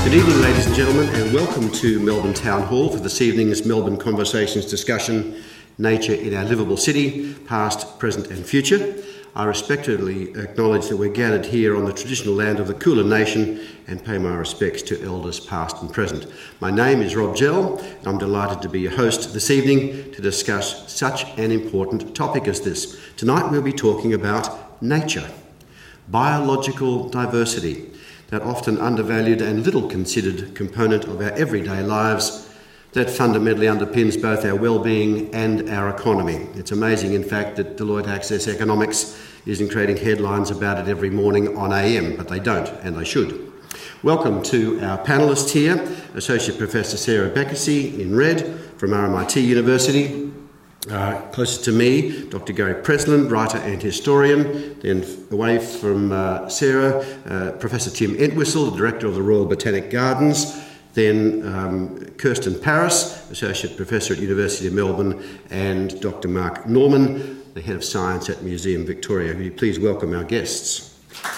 Good evening, ladies and gentlemen, and welcome to Melbourne Town Hall for this evening's Melbourne Conversations discussion, Nature in Our Livable City, Past, Present and Future. I respectfully acknowledge that we're gathered here on the traditional land of the Kulin Nation and pay my respects to elders past and present. My name is Rob Gell, and I'm delighted to be your host this evening to discuss such an important topic as this. Tonight we'll be talking about nature, biological diversity, that often undervalued and little considered component of our everyday lives that fundamentally underpins both our well-being and our economy. It's amazing, in fact, that Deloitte Access Economics isn't creating headlines about it every morning on AM, but they don't, and they should. Welcome to our panellists here, Associate Professor Sarah Beckersey in red from RMIT University. Closest to me, Dr. Gary Presland, writer and historian. Then away from Sarah, Professor Tim Entwistle, the Director of the Royal Botanic Gardens. Then Kirsten Paris, Associate Professor at University of Melbourne, and Dr. Mark Norman, the Head of Science at Museum Victoria. Will you please welcome our guests?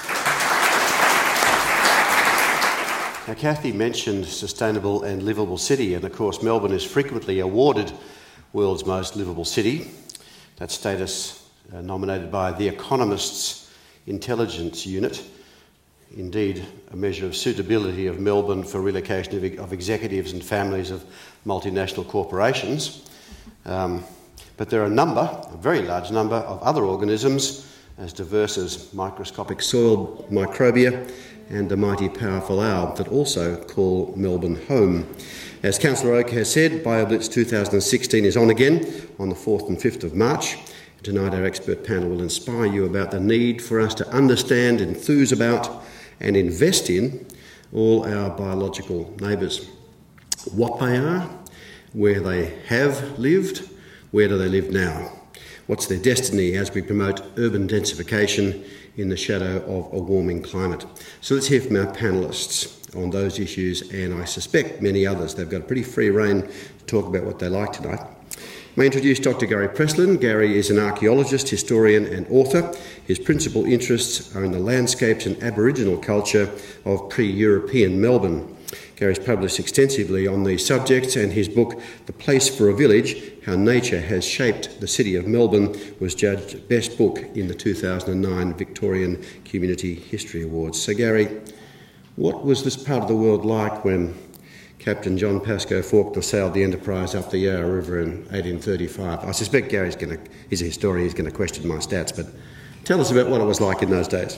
Now, Kathy mentioned sustainable and livable city, and of course Melbourne is frequently awarded World's Most Livable City. That status nominated by The Economist's Intelligence Unit. Indeed, a measure of suitability of Melbourne for relocation of executives and families of multinational corporations. But there are a very large number of other organisms as diverse as microscopic soil microbia and the mighty powerful owl that also call Melbourne home. As Councillor Oak has said, BioBlitz 2016 is on again on the 4th and 5th of March. Tonight our expert panel will inspire you about the need for us to understand, enthuse about and invest in all our biological neighbours. What they are, where they have lived, where do they live now? What's their destiny as we promote urban densification in the shadow of a warming climate? So let's hear from our panellists on those issues, and I suspect many others. They've got a pretty free rein to talk about what they like tonight. May I introduce Dr. Gary Presland. Gary is an archaeologist, historian and author. His principal interests are in the landscapes and Aboriginal culture of pre-European Melbourne. Gary's published extensively on these subjects, and his book, The Place for a Village, How Nature Has Shaped the City of Melbourne, was judged Best Book in the 2009 Victorian Community History Awards. So Gary, what was this part of the world like when Captain John Pascoe Fawkner sailed the Enterprise up the Yarra River in 1835? I suspect Gary's he's a historian, he's going to question my stats, but tell us about what it was like in those days.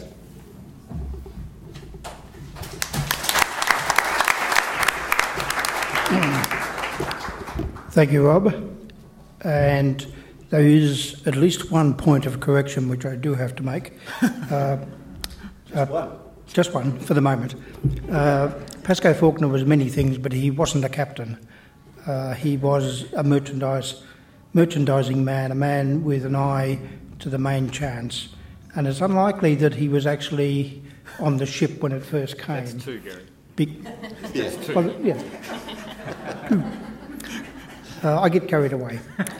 Thank you, Rob. And there is at least one point of correction which I do have to make. Just one? Just one, for the moment. Pascoe Fawkner was many things, but he wasn't a captain. He was a merchandising man, a man with an eye to the main chance. And it's unlikely that he was actually on the ship when it first came. That's two, Gary. Yes, two. Well, yeah. I get carried away.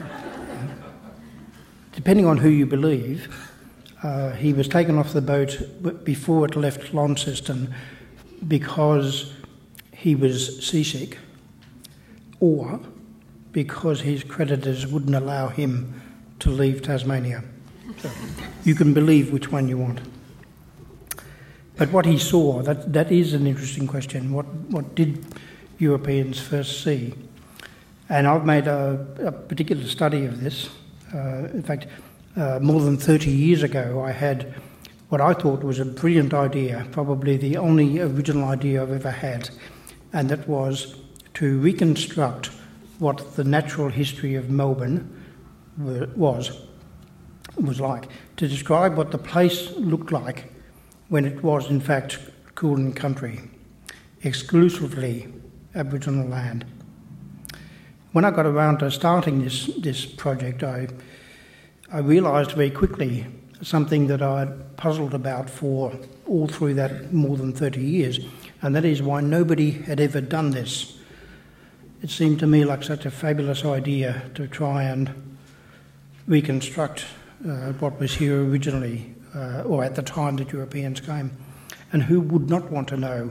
Depending on who you believe, he was taken off the boat before it left Launceston because he was seasick, or because his creditors wouldn't allow him to leave Tasmania. So you can believe which one you want. But what he saw, that is an interesting question. What did Europeans first see? And I've made a particular study of this. In fact, more than 30 years ago, I had what I thought was a brilliant idea, probably the only original idea I've ever had, and that was to reconstruct what the natural history of Melbourne was like, to describe what the place looked like when it was, in fact, Kulin country, exclusively Aboriginal land. When I got around to starting this project, I realised very quickly something that I'd puzzled about for all through that more than 30 years, and that is why nobody had ever done this. It seemed to me like such a fabulous idea to try and reconstruct what was here originally, or at the time that Europeans came. And who would not want to know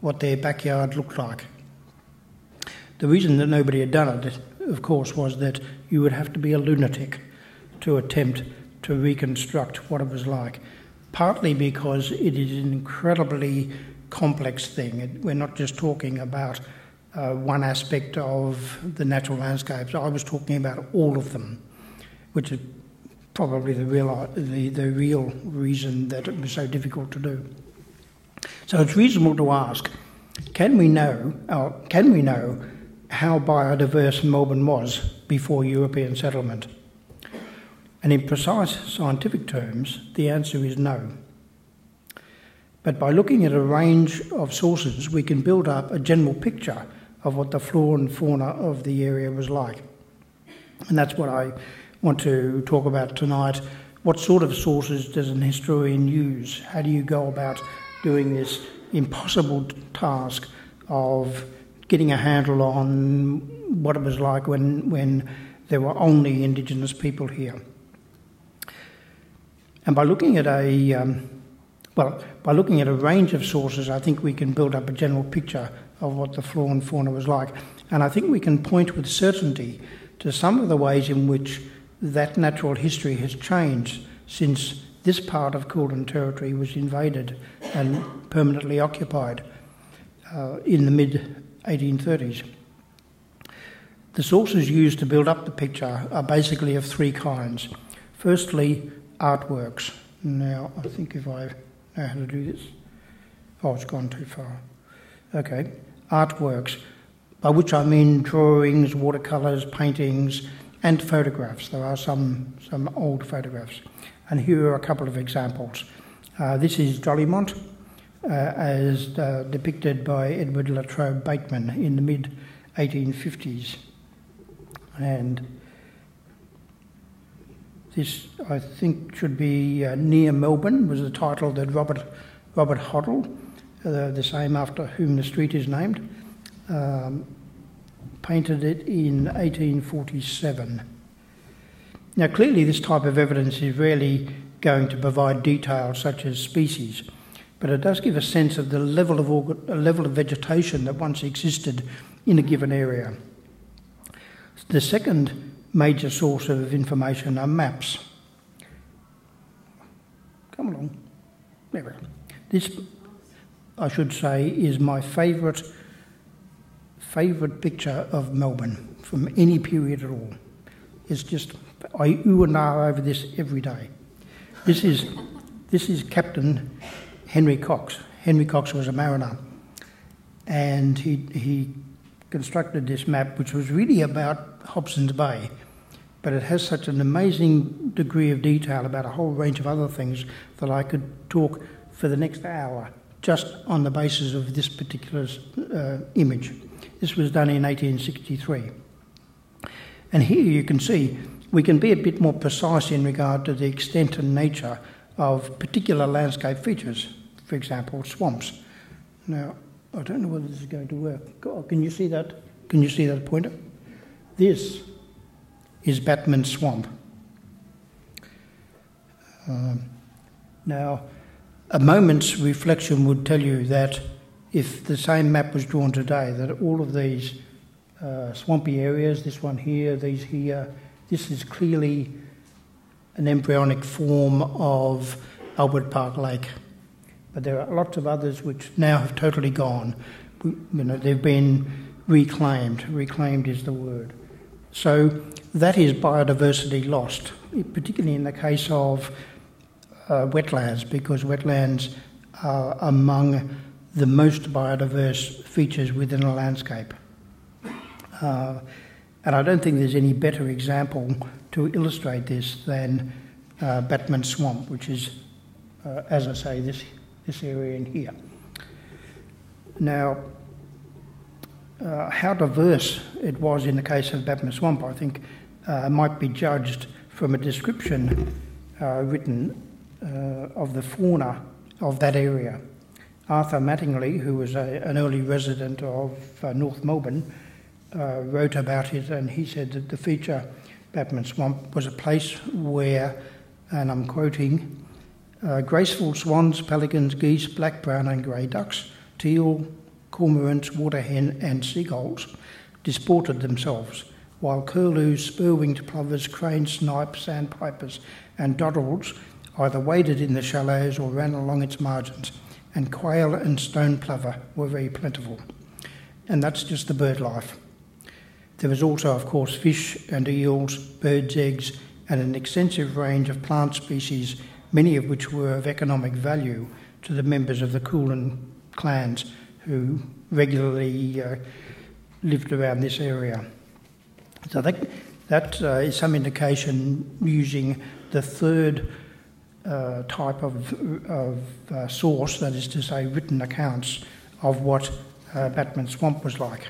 what their backyard looked like. The reason that nobody had done it, of course, was that you would have to be a lunatic to attempt to reconstruct what it was like, partly because it is an incredibly complex thing. We're not just talking about one aspect of the natural landscapes. I was talking about all of them, which is probably the real reason that it was so difficult to do. So it's reasonable to ask, can we know how biodiverse Melbourne was before European settlement? And in precise scientific terms, the answer is no. But by looking at a range of sources, we can build up a general picture of what the flora and fauna of the area was like. And that's what I want to talk about tonight. What sort of sources does an historian use? How do you go about doing this impossible task of getting a handle on what it was like when there were only Indigenous people here? And by looking at a range of sources, I think we can build up a general picture of what the flora and fauna was like. And I think we can point with certainty to some of the ways in which that natural history has changed since this part of Kulin territory was invaded and permanently occupied in the mid-1830s. The sources used to build up the picture are basically of three kinds. Firstly, artworks. Now, I think if I know how to do this... Oh, it's gone too far. Okay. Artworks, by which I mean drawings, watercolours, paintings, and photographs. There are some old photographs. And here are a couple of examples. This is Dollymont, as depicted by Edward Latrobe Bateman in the mid-1850s. And this, I think, should be Near Melbourne, was the title that Robert Hoddle, the same after whom the street is named, painted it in 1847. Now, clearly this type of evidence is rarely going to provide details such as species, but it does give a sense of the level of vegetation that once existed in a given area. The second major source of information are maps. Come along. There we are. This, I should say, is my favourite picture of Melbourne from any period at all. It's just, I ooh and ah over this every day. This is Captain Henry Cox. Henry Cox was a mariner, and he constructed this map, which was really about Hobson's Bay, but it has such an amazing degree of detail about a whole range of other things that I could talk for the next hour just on the basis of this particular image. This was done in 1863. And here you can see we can be a bit more precise in regard to the extent and nature of particular landscape features, for example, swamps. Now, I don't know whether this is going to work. Can you see that? Can you see that pointer? This is Batman's Swamp. Now, a moment's reflection would tell you that if the same map was drawn today, that all of these swampy areas, this one here, these here, this is clearly an embryonic form of Albert Park Lake. But there are lots of others which now have totally gone. They've been reclaimed. Reclaimed is the word. So that is biodiversity lost, particularly in the case of wetlands, because wetlands are among the most biodiverse features within a landscape. And I don't think there's any better example to illustrate this than Batman's Swamp, which is, as I say, this area in here. Now, how diverse it was in the case of Batman's Swamp, I think, might be judged from a description written of the fauna of that area. Arthur Mattingly, who was an early resident of North Melbourne, wrote about it, and he said that the feature, Batman Swamp, was a place where, and I'm quoting, graceful swans, pelicans, geese, black, brown and grey ducks, teal, cormorants, waterhen and seagulls disported themselves, while curlews, spur-winged plovers, cranes, snipes, sandpipers and dotterels either waded in the shallows or ran along its margins, and quail and stone plover were very plentiful. And that's just the bird life. There was also, of course, fish and eels, birds' eggs, and an extensive range of plant species, many of which were of economic value to the members of the Kulin clans who regularly lived around this area. So that is some indication using the third type of source, that is to say written accounts of what Batman Swamp was like.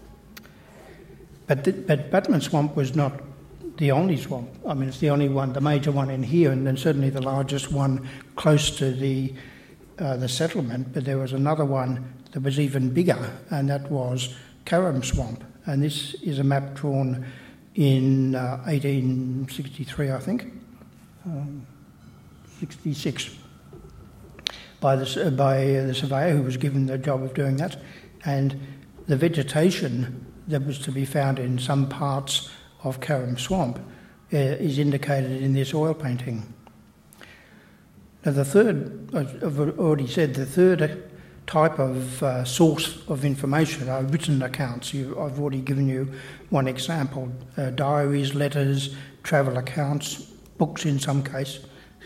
But Batman Swamp was not the only swamp. I mean, it's the only one, the major one in here, and then certainly the largest one close to the settlement. But there was another one that was even bigger, and that was Carrum Swamp. And this is a map drawn in 1863, I think, 66, by the surveyor who was given the job of doing that. And the vegetation that was to be found in some parts of Carrum Swamp is indicated in this oil painting. Now the third, I've already said, the third type of source of information are written accounts. I've already given you one example: diaries, letters, travel accounts, books in some cases.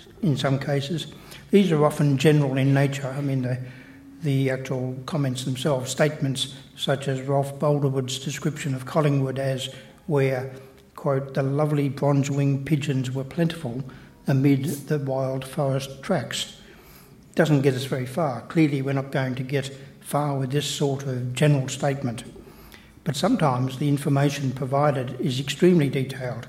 These are often general in nature. I mean, the actual comments themselves, statements such as Ralph Boulderwood's description of Collingwood as where, quote, the lovely bronze-winged pigeons were plentiful amid the wild forest tracks. Doesn't get us very far. Clearly we're not going to get far with this sort of general statement. But sometimes the information provided is extremely detailed.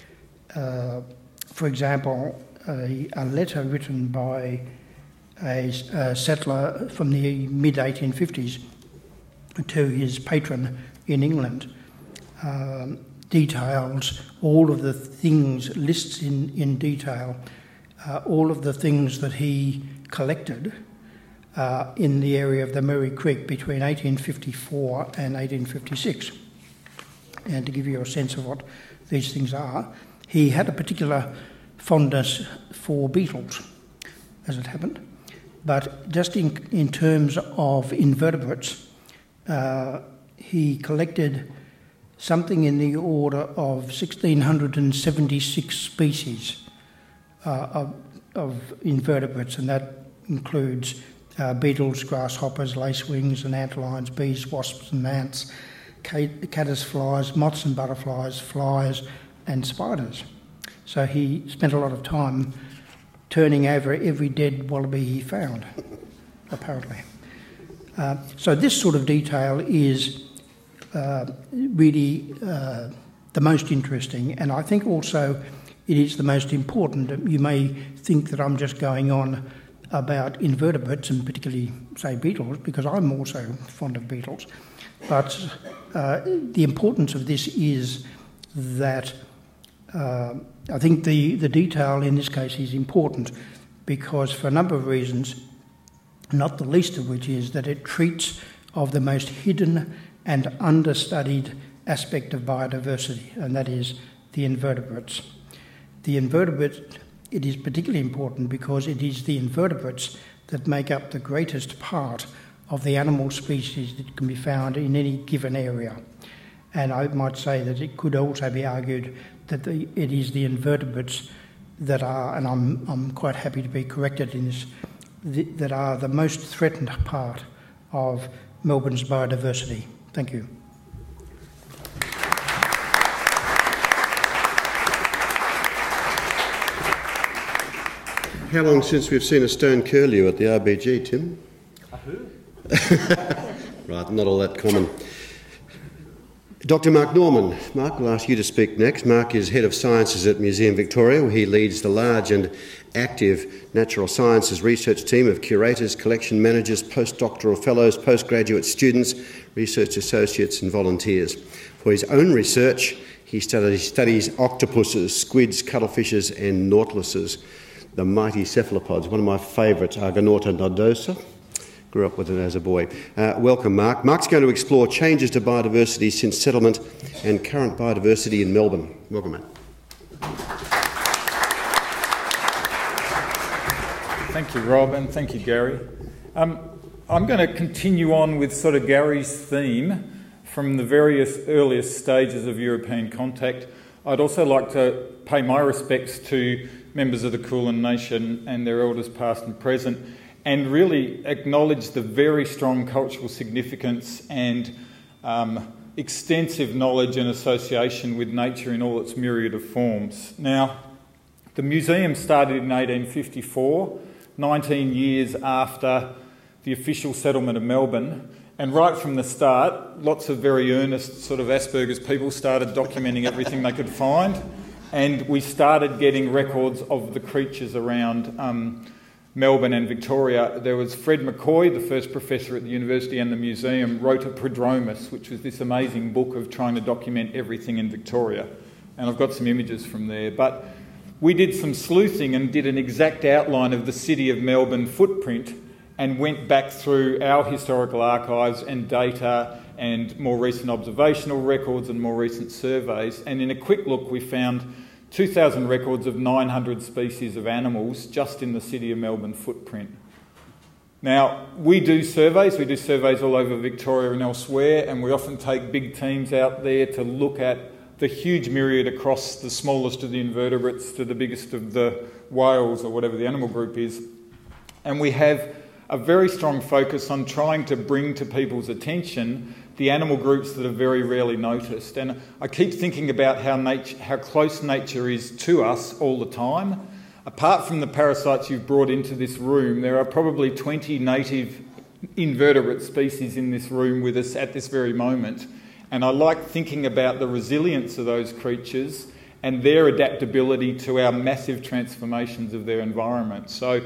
For example, a letter written by a settler from the mid-1850s to his patron in England details all of the things, lists in detail, all of the things that he collected in the area of the Murray Creek between 1854 and 1856. And to give you a sense of what these things are, he had a particular fondness for beetles, as it happened. But just in terms of invertebrates, he collected something in the order of 1,676 species of invertebrates, and that includes beetles, grasshoppers, lacewings and antlions, bees, wasps and ants, caddisflies, moths and butterflies, flies and spiders. So he spent a lot of time turning over every dead wallaby he found, apparently. So this sort of detail is really the most interesting, and I think also it is the most important. You may think that I'm just going on about invertebrates and particularly, say, beetles, because I'm also fond of beetles. But the importance of this is that I think the detail in this case is important because for a number of reasons, not the least of which is that it treats of the most hidden and understudied aspect of biodiversity, and that is the invertebrates. The invertebrate, it is particularly important because it is the invertebrates that make up the greatest part of the animal species that can be found in any given area. And I might say that it could also be argued that it is the invertebrates that are, and I'm quite happy to be corrected in this, that are the most threatened part of Melbourne's biodiversity. Thank you. How long since we've seen a stone curlew at the RBG, Tim? A who? Right, not all that common. Dr. Mark Norman. Mark, we'll ask you to speak next. Mark is Head of Sciences at Museum Victoria, where he leads the large and active natural sciences research team of curators, collection managers, postdoctoral fellows, postgraduate students, research associates and volunteers. For his own research, he studies octopuses, squids, cuttlefishes and nautiluses, the mighty cephalopods. One of my favourites, Argonauta nodosa, grew up with it as a boy. Welcome, Mark. Mark's going to explore changes to biodiversity since settlement and current biodiversity in Melbourne. Welcome, Matt. Thank you, Rob, and thank you, Gary. I'm going to continue on with sort of Gary's theme from the various earliest stages of European contact. I'd also like to pay my respects to members of the Kulin Nation and their elders past and present, and really acknowledge the very strong cultural significance and extensive knowledge and association with nature in all its myriad of forms. Now, the museum started in 1854, 19 years after the official settlement of Melbourne, and right from the start, lots of very earnest sort of Asperger's people started documenting everything they could find, and we started getting records of the creatures around Melbourne and Victoria. There was Fred McCoy, the first professor at the university and the museum, wrote a Prodromus, which was this amazing book of trying to document everything in Victoria, and I've got some images from there. But we did some sleuthing and did an exact outline of the City of Melbourne footprint, and went back through our historical archives and data and more recent observational records and more recent surveys. And in a quick look, we found 2,000 records of 900 species of animals just in the City of Melbourne footprint. Now, we do surveys all over Victoria and elsewhere, and we often take big teams out there to look at the huge myriad across the smallest of the invertebrates to the biggest of the whales or whatever the animal group is. And we have a very strong focus on trying to bring to people's attention the animal groups that are very rarely noticed. And I keep thinking about how close nature is to us all the time. Apart from the parasites you've brought into this room, there are probably 20 native invertebrate species in this room with us at this very moment. And I like thinking about the resilience of those creatures and their adaptability to our massive transformations of their environment. So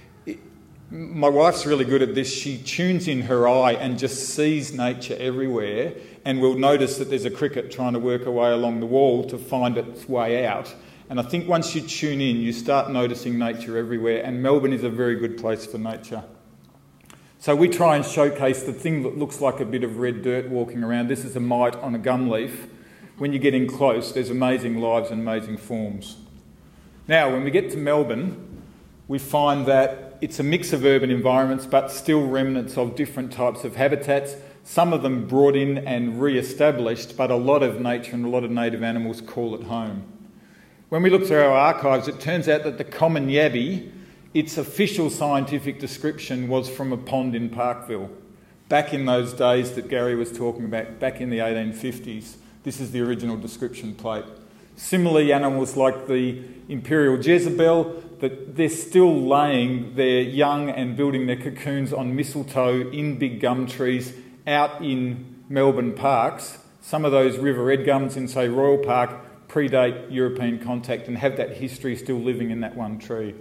my wife's really good at this. She tunes in her eye and just sees nature everywhere, and will notice that there's a cricket trying to work her way along the wall to find its way out. And I think once you tune in, you start noticing nature everywhere, and Melbourne is a very good place for nature. So we try and showcase the thing that looks like a bit of red dirt walking around. This is a mite on a gum leaf. When you get in close, there's amazing lives and amazing forms. Now, when we get to Melbourne, we find that it's a mix of urban environments, but still remnants of different types of habitats. Some of them brought in and re-established, but a lot of nature and a lot of native animals call it home. When we look through our archives, it turns out that the common yabby, its official scientific description was from a pond in Parkville. Back in those days that Gary was talking about, back in the 1850s, this is the original description plate. Similarly, animals like the imperial Jezebel, that they're still laying their young and building their cocoons on mistletoe in big gum trees out in Melbourne parks. Some of those river red gums in, say, Royal Park predate European contact and have that history still living in that one tree.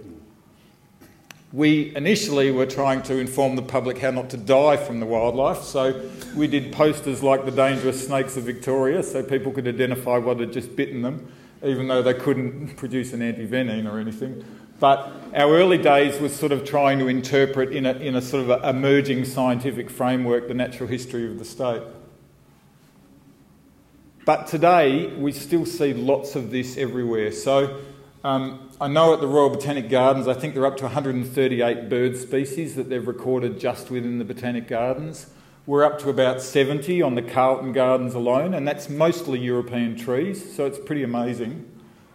We initially were trying to inform the public how not to die from the wildlife, so we did posters like the dangerous snakes of Victoria so people could identify what had just bitten them, even though they couldn't produce an antivenin or anything. But our early days was sort of trying to interpret in a sort of a emerging scientific framework the natural history of the state. But today we still see lots of this everywhere. So I know at the Royal Botanic Gardens, I think they're up to 138 bird species that they've recorded just within the Botanic Gardens. We're up to about 70 on the Carlton Gardens alone, and that's mostly European trees, so it's pretty amazing.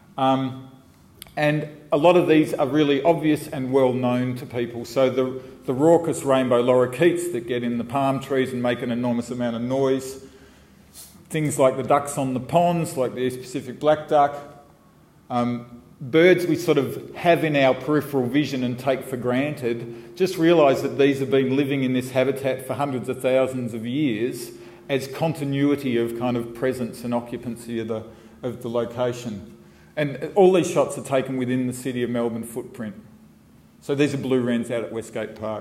And a lot of these are really obvious and well known to people. So the raucous rainbow lorikeets that get in the palm trees and make an enormous amount of noise. Things like the ducks on the ponds, like the East Pacific black duck. Birds we sort of have in our peripheral vision and take for granted. Just realise that these have been living in this habitat for hundreds of thousands of years as continuity of kind of presence and occupancy of the location. And all these shots are taken within the City of Melbourne footprint. So these are blue wrens out at Westgate Park.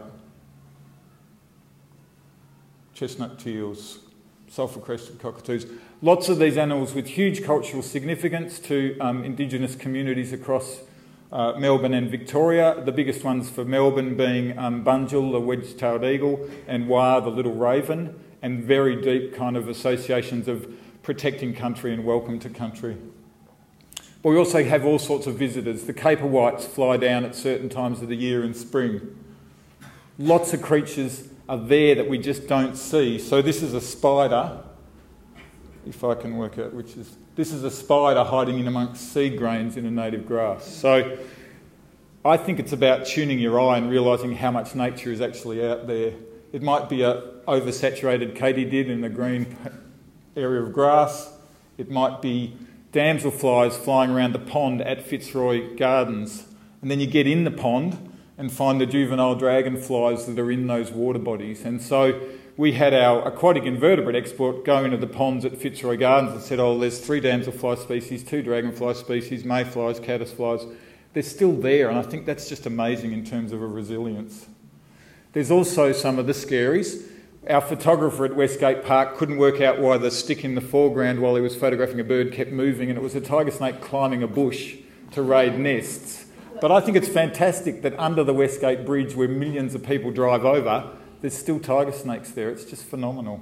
Chestnut teals, sulphur-crested cockatoos. Lots of these animals with huge cultural significance to Indigenous communities across Melbourne and Victoria. The biggest ones for Melbourne being Bunjil, the wedge-tailed eagle, and Wah, the little raven, and very deep kind of associations of protecting country and welcome to country. But we also have all sorts of visitors. The caper whites fly down at certain times of the year in spring. Lots of creatures are there that we just don't see. So this is a spider, if I can work out which is... This is a spider hiding in amongst seed grains in a native grass. So I think it's about tuning your eye and realising how much nature is actually out there. It might be a oversaturated katydid in a green area of grass. It might be damselflies flying around the pond at Fitzroy Gardens. And then you get in the pond and find the juvenile dragonflies that are in those water bodies. And so we had our aquatic invertebrate expert go into the ponds at Fitzroy Gardens and said, oh, there's 3 damselfly species, 2 dragonfly species, mayflies, caddisflies. They're still there, and I think that's just amazing in terms of a resilience. There's also some of the scaries. Our photographer at Westgate Park couldn't work out why the stick in the foreground while he was photographing a bird kept moving, and it was a tiger snake climbing a bush to raid nests. But I think it's fantastic that under the Westgate Bridge, where millions of people drive over, there's still tiger snakes there. It's just phenomenal.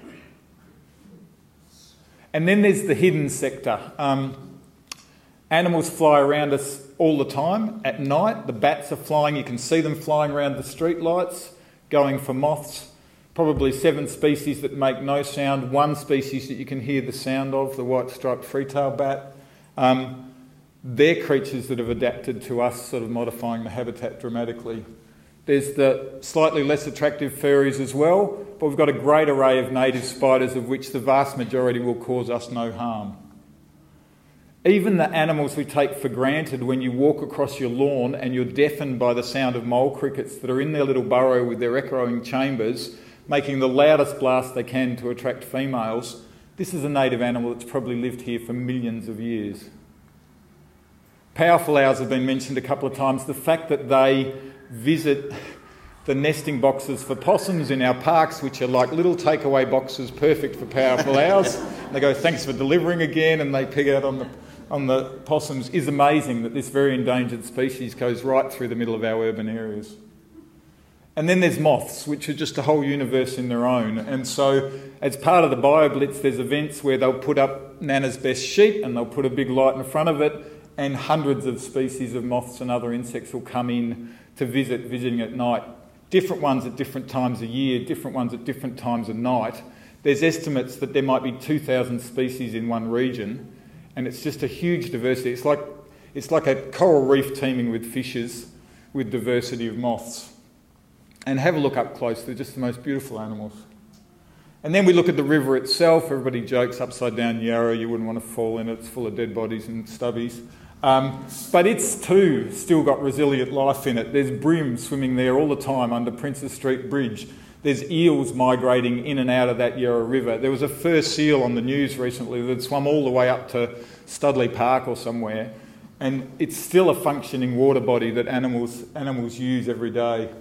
And then there's the hidden sector. Animals fly around us all the time. At night, the bats are flying. You can see them flying around the street lights, going for moths. Probably 7 species that make no sound. 1 species that you can hear the sound of, the white-striped free-tailed bat. They're creatures that have adapted to us sort of modifying the habitat dramatically. There's the slightly less attractive furries as well, but we've got a great array of native spiders of which the vast majority will cause us no harm. Even the animals we take for granted, when you walk across your lawn and you're deafened by the sound of mole crickets that are in their little burrow with their echoing chambers, making the loudest blast they can to attract females, this is a native animal that's probably lived here for millions of years. Powerful owls have been mentioned a couple of times. The fact that they visit the nesting boxes for possums in our parks, which are like little takeaway boxes perfect for powerful owls. They go, thanks for delivering again, and they pig out on the possums, is amazing that this very endangered species goes right through the middle of our urban areas. And then there's moths, which are just a whole universe in their own. And so as part of the BioBlitz, there's events where they'll put up Nana's best sheet and they'll put a big light in front of it, and hundreds of species of moths and other insects will come in to visiting at night. Different ones at different times of year, different ones at different times of night. There's estimates that there might be 2,000 species in one region, and it's just a huge diversity. It's like a coral reef teeming with fishes, with diversity of moths. And have a look up close, they're just the most beautiful animals. And then we look at the river itself. Everybody jokes upside down Yarra, you wouldn't want to fall in it, it's full of dead bodies and stubbies. But it's too still got resilient life in it. There's bream swimming there all the time under Princes Street Bridge. There's eels migrating in and out of that Yarra River. There was a fur seal on the news recently that swum all the way up to Studley Park or somewhere, and it's still a functioning water body that animals use every day.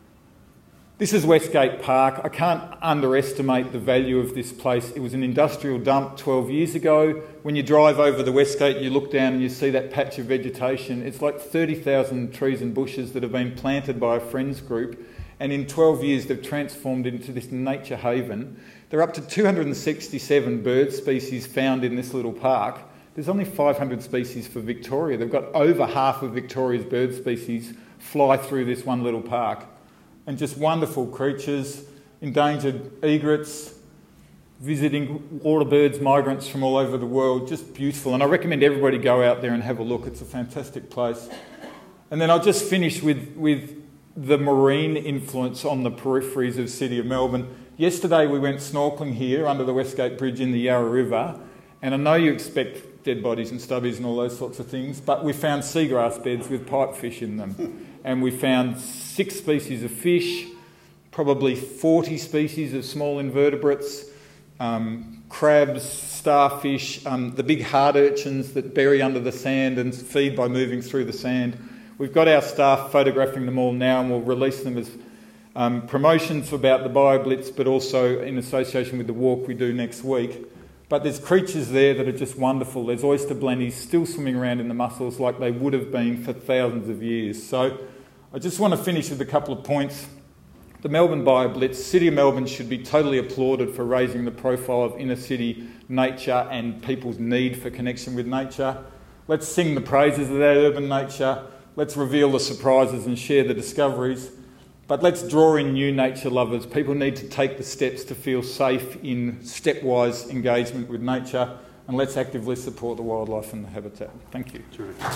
This is Westgate Park. I can't underestimate the value of this place. It was an industrial dump 12 years ago. When you drive over the Westgate, you look down and you see that patch of vegetation. It's like 30,000 trees and bushes that have been planted by a friends group, and in 12 years they've transformed into this nature haven. There are up to 267 bird species found in this little park. There's only 500 species for Victoria. They've got over half of Victoria's bird species fly through this one little park. And just wonderful creatures, endangered egrets, visiting water birds, migrants from all over the world, just beautiful. And I recommend everybody go out there and have a look. It's a fantastic place. And then I'll just finish with the marine influence on the peripheries of the city of Melbourne. Yesterday we went snorkelling here under the Westgate Bridge in the Yarra River, and I know you expect dead bodies and stubbies and all those sorts of things, but we found seagrass beds with pipefish in them. And we found 6 species of fish, probably 40 species of small invertebrates, crabs, starfish, the big hard urchins that bury under the sand and feed by moving through the sand. We've got our staff photographing them all now, and we'll release them as promotions about the BioBlitz, but also in association with the walk we do next week. But there's creatures there that are just wonderful. There's oyster blennies still swimming around in the mussels like they would have been for thousands of years. So I just want to finish with a couple of points. The Melbourne BioBlitz, City of Melbourne should be totally applauded for raising the profile of inner city nature and people's need for connection with nature. Let's sing the praises of that urban nature. Let's reveal the surprises and share the discoveries. But let's draw in new nature lovers. People need to take the steps to feel safe in stepwise engagement with nature, and let's actively support the wildlife and the habitat. Thank you.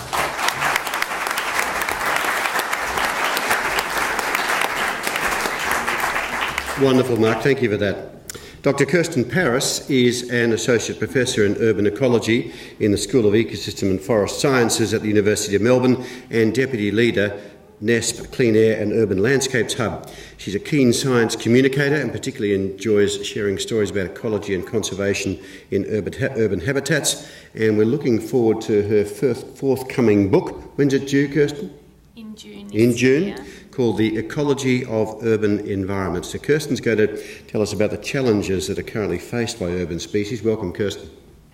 Wonderful, Mark. Thank you for that. Dr. Kirsten Paris is an Associate Professor in Urban Ecology in the School of Ecosystem and Forest Sciences at the University of Melbourne and Deputy Leader, NESP Clean Air and Urban Landscapes Hub. She's a keen science communicator and particularly enjoys sharing stories about ecology and conservation in urban habitats. And we're looking forward to her forthcoming book. When's it due, Kirsten? In June. In June, called The Ecology of Urban Environments. So Kirsten's going to tell us about the challenges that are currently faced by urban species. Welcome, Kirsten.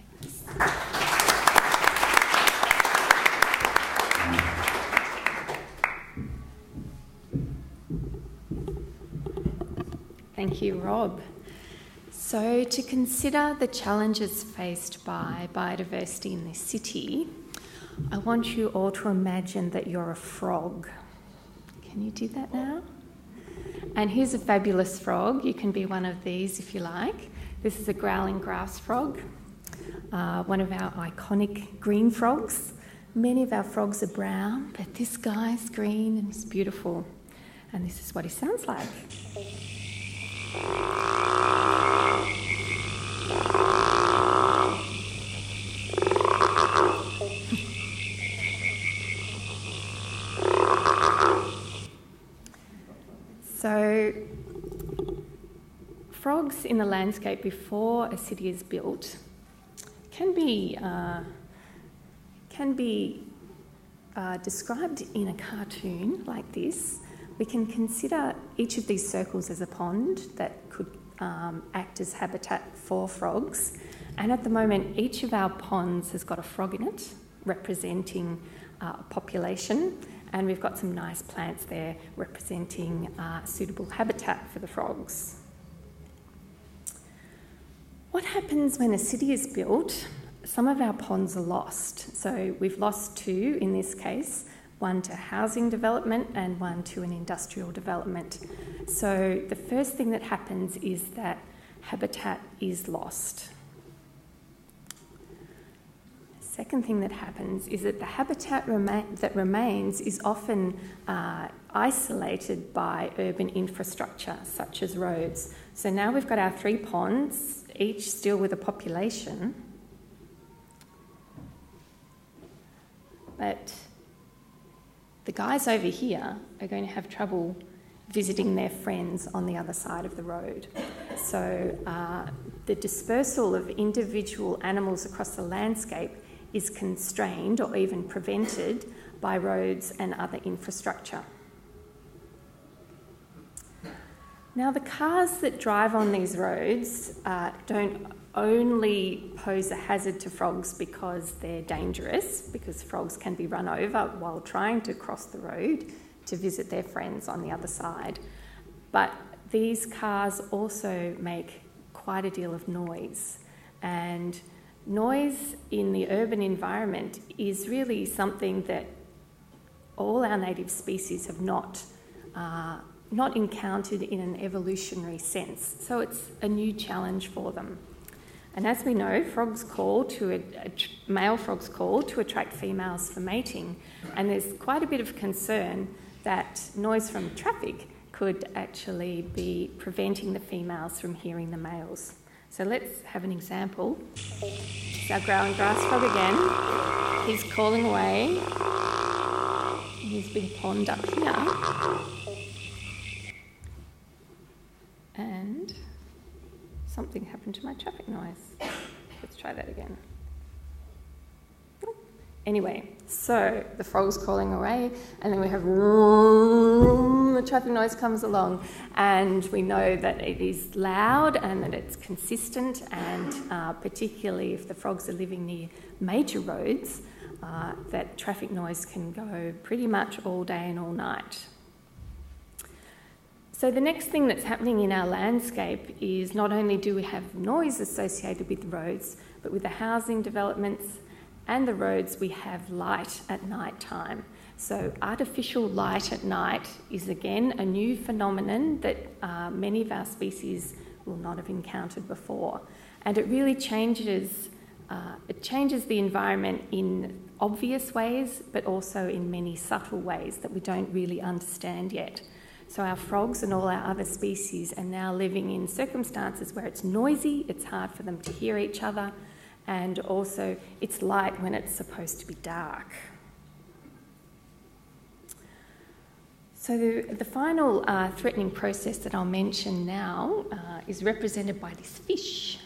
Thank you, Rob. So, to consider the challenges faced by biodiversity in this city, I want you all to imagine that you're a frog. Can you do that now? And here's a fabulous frog. You can be one of these if you like. This is a growling grass frog, one of our iconic green frogs. Many of our frogs are brown, but this guy's green and he's beautiful. And this is what he sounds like. So, frogs in the landscape before a city is built can be described in a cartoon like this. We can consider each of these circles as a pond that could act as habitat for frogs. And at the moment, each of our ponds has got a frog in it, representing a population. And we've got some nice plants there representing suitable habitat for the frogs. What happens when a city is built? Some of our ponds are lost. So we've lost two in this case, one to housing development and one to an industrial development. So the first thing that happens is that habitat is lost. Second thing that happens is that the habitat that remains is often isolated by urban infrastructure, such as roads. So now we've got our 3 ponds, each still with a population, but the guys over here are going to have trouble visiting their friends on the other side of the road. So the dispersal of individual animals across the landscape is constrained or even prevented by roads and other infrastructure. Now, the cars that drive on these roads don't only pose a hazard to frogs because they're dangerous, because frogs can be run over while trying to cross the road to visit their friends on the other side. But these cars also make quite a deal of noise, and noise in the urban environment is really something that all our native species have not encountered in an evolutionary sense. So it's a new challenge for them. And as we know, male frogs call to attract females for mating, and there's quite a bit of concern that noise from traffic could actually be preventing the females from hearing the males. So let's have an example. It's our growling grass frog again. He's calling away in his big pond up here. And something happened to my traffic noise. Let's try that again. Anyway, so the frog's calling away, and then we have the traffic noise comes along, and we know that it is loud and that it's consistent, and particularly if the frogs are living near major roads, that traffic noise can go pretty much all day and all night. So the next thing that's happening in our landscape is not only do we have noise associated with the roads, but with the housing developments and the roads, we have light at night time. So artificial light at night is again a new phenomenon that many of our species will not have encountered before. And it really changes the environment in obvious ways, but also in many subtle ways that we don't really understand yet. So our frogs and all our other species are now living in circumstances where it's noisy, it's hard for them to hear each other, and also it's light when it's supposed to be dark. So the final threatening process that I'll mention now is represented by this fish.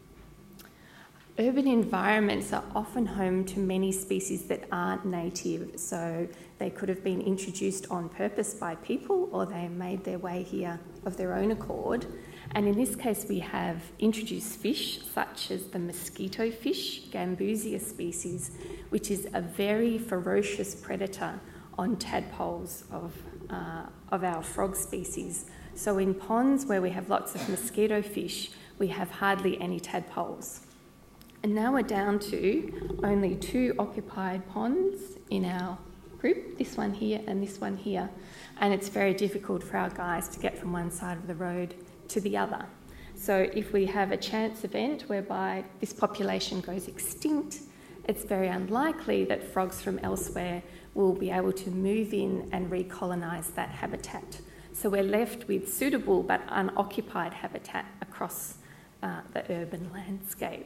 Urban environments are often home to many species that aren't native, so they could have been introduced on purpose by people, or they made their way here of their own accord. And in this case, we have introduced fish such as the mosquito fish, Gambusia species, which is a very ferocious predator on tadpoles of our frog species. So in ponds where we have lots of mosquito fish, we have hardly any tadpoles. And now we're down to only 2 occupied ponds in our group, this one here and this one here. And it's very difficult for our guys to get from one side of the road to the other. So if we have a chance event whereby this population goes extinct, it's very unlikely that frogs from elsewhere will be able to move in and recolonise that habitat. So we're left with suitable but unoccupied habitat across the urban landscape.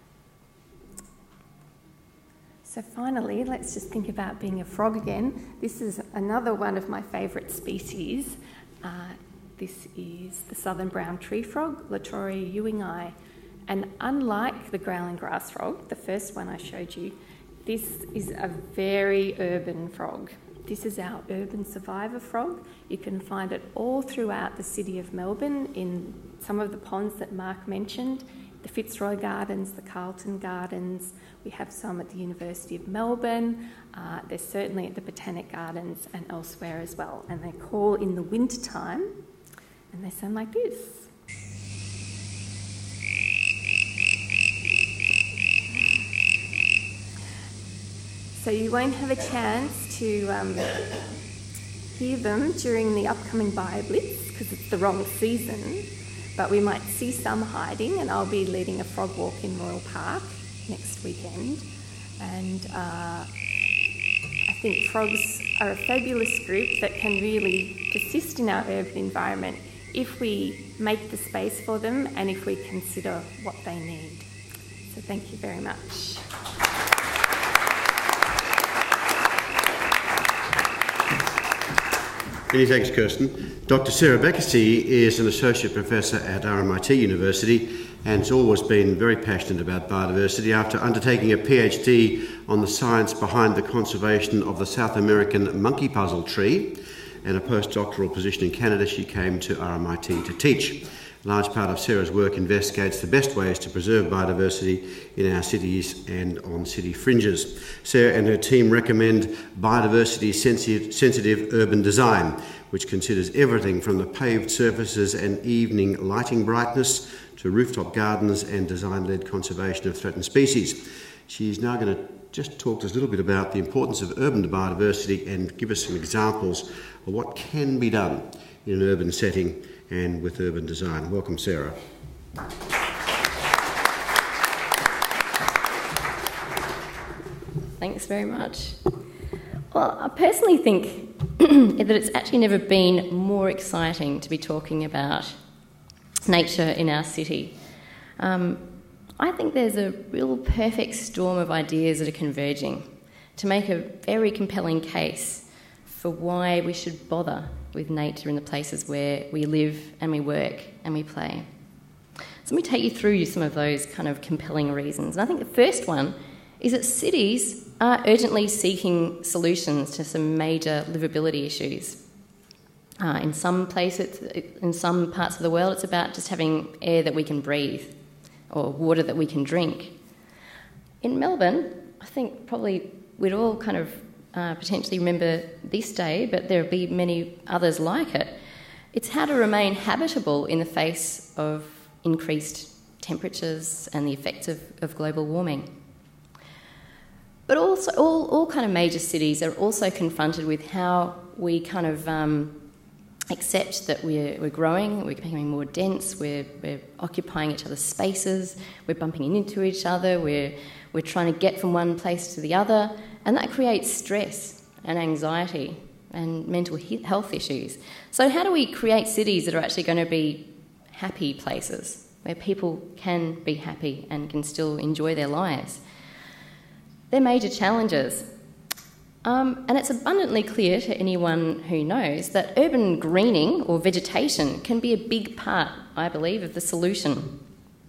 So finally, let's just think about being a frog again. This is another one of my favourite species. This is the southern brown tree frog, Latoria ewingi. And unlike the growling grass frog, the first one I showed you, this is a very urban frog. This is our urban survivor frog. You can find it all throughout the city of Melbourne in some of the ponds that Mark mentioned, the Fitzroy Gardens, the Carlton Gardens. We have some at the University of Melbourne. They're certainly at the Botanic Gardens and elsewhere as well. And they call in the winter time, and they sound like this. So you won't have a chance to hear them during the upcoming BioBlitz because it's the wrong season, but we might see some hiding, and I'll be leading a frog walk in Royal Park next weekend. And I think frogs are a fabulous group that can really persist in our urban environment if we make the space for them and if we consider what they need. So thank you very much. Many thanks, Kirsten. Dr. Sarah Beckersey is an associate professor at RMIT University and has always been very passionate about biodiversity. After undertaking a PhD on the science behind the conservation of the South American monkey puzzle tree and a postdoctoral position in Canada, she came to RMIT to teach. A large part of Sarah's work investigates the best ways to preserve biodiversity in our cities and on city fringes. Sarah and her team recommend biodiversity-sensitive urban design, which considers everything from the paved surfaces and evening lighting brightness to rooftop gardens and design-led conservation of threatened species. She's now going to just talk to us a little bit about the importance of urban biodiversity and give us some examples of what can be done in an urban setting and with urban design. Welcome, Sarah. Thanks very much. Well, I personally think that it's actually never been more exciting to be talking about nature in our city. I think there's a real perfect storm of ideas that are converging to make a very compelling case for why we should bother with nature in the places where we live and we work and we play. So let me take you through some of those kind of compelling reasons. And I think the first one is that cities are urgently seeking solutions to some major livability issues. In some places, in some parts of the world, it's about just having air that we can breathe or water that we can drink. In Melbourne, I think probably we'd all kind of potentially remember this day, but there'll be many others like it. It's how to remain habitable in the face of increased temperatures and the effects of global warming. But also, all kind of major cities are also confronted with how we kind of accept that we're growing, we're becoming more dense, we're occupying each other's spaces, we're bumping into each other, we're trying to get from one place to the other, and that creates stress and anxiety and mental health issues. So how do we create cities that are actually going to be happy places, where people can be happy and can still enjoy their lives? They're major challenges. And it's abundantly clear to anyone who knows that urban greening or vegetation can be a big part, I believe, of the solution.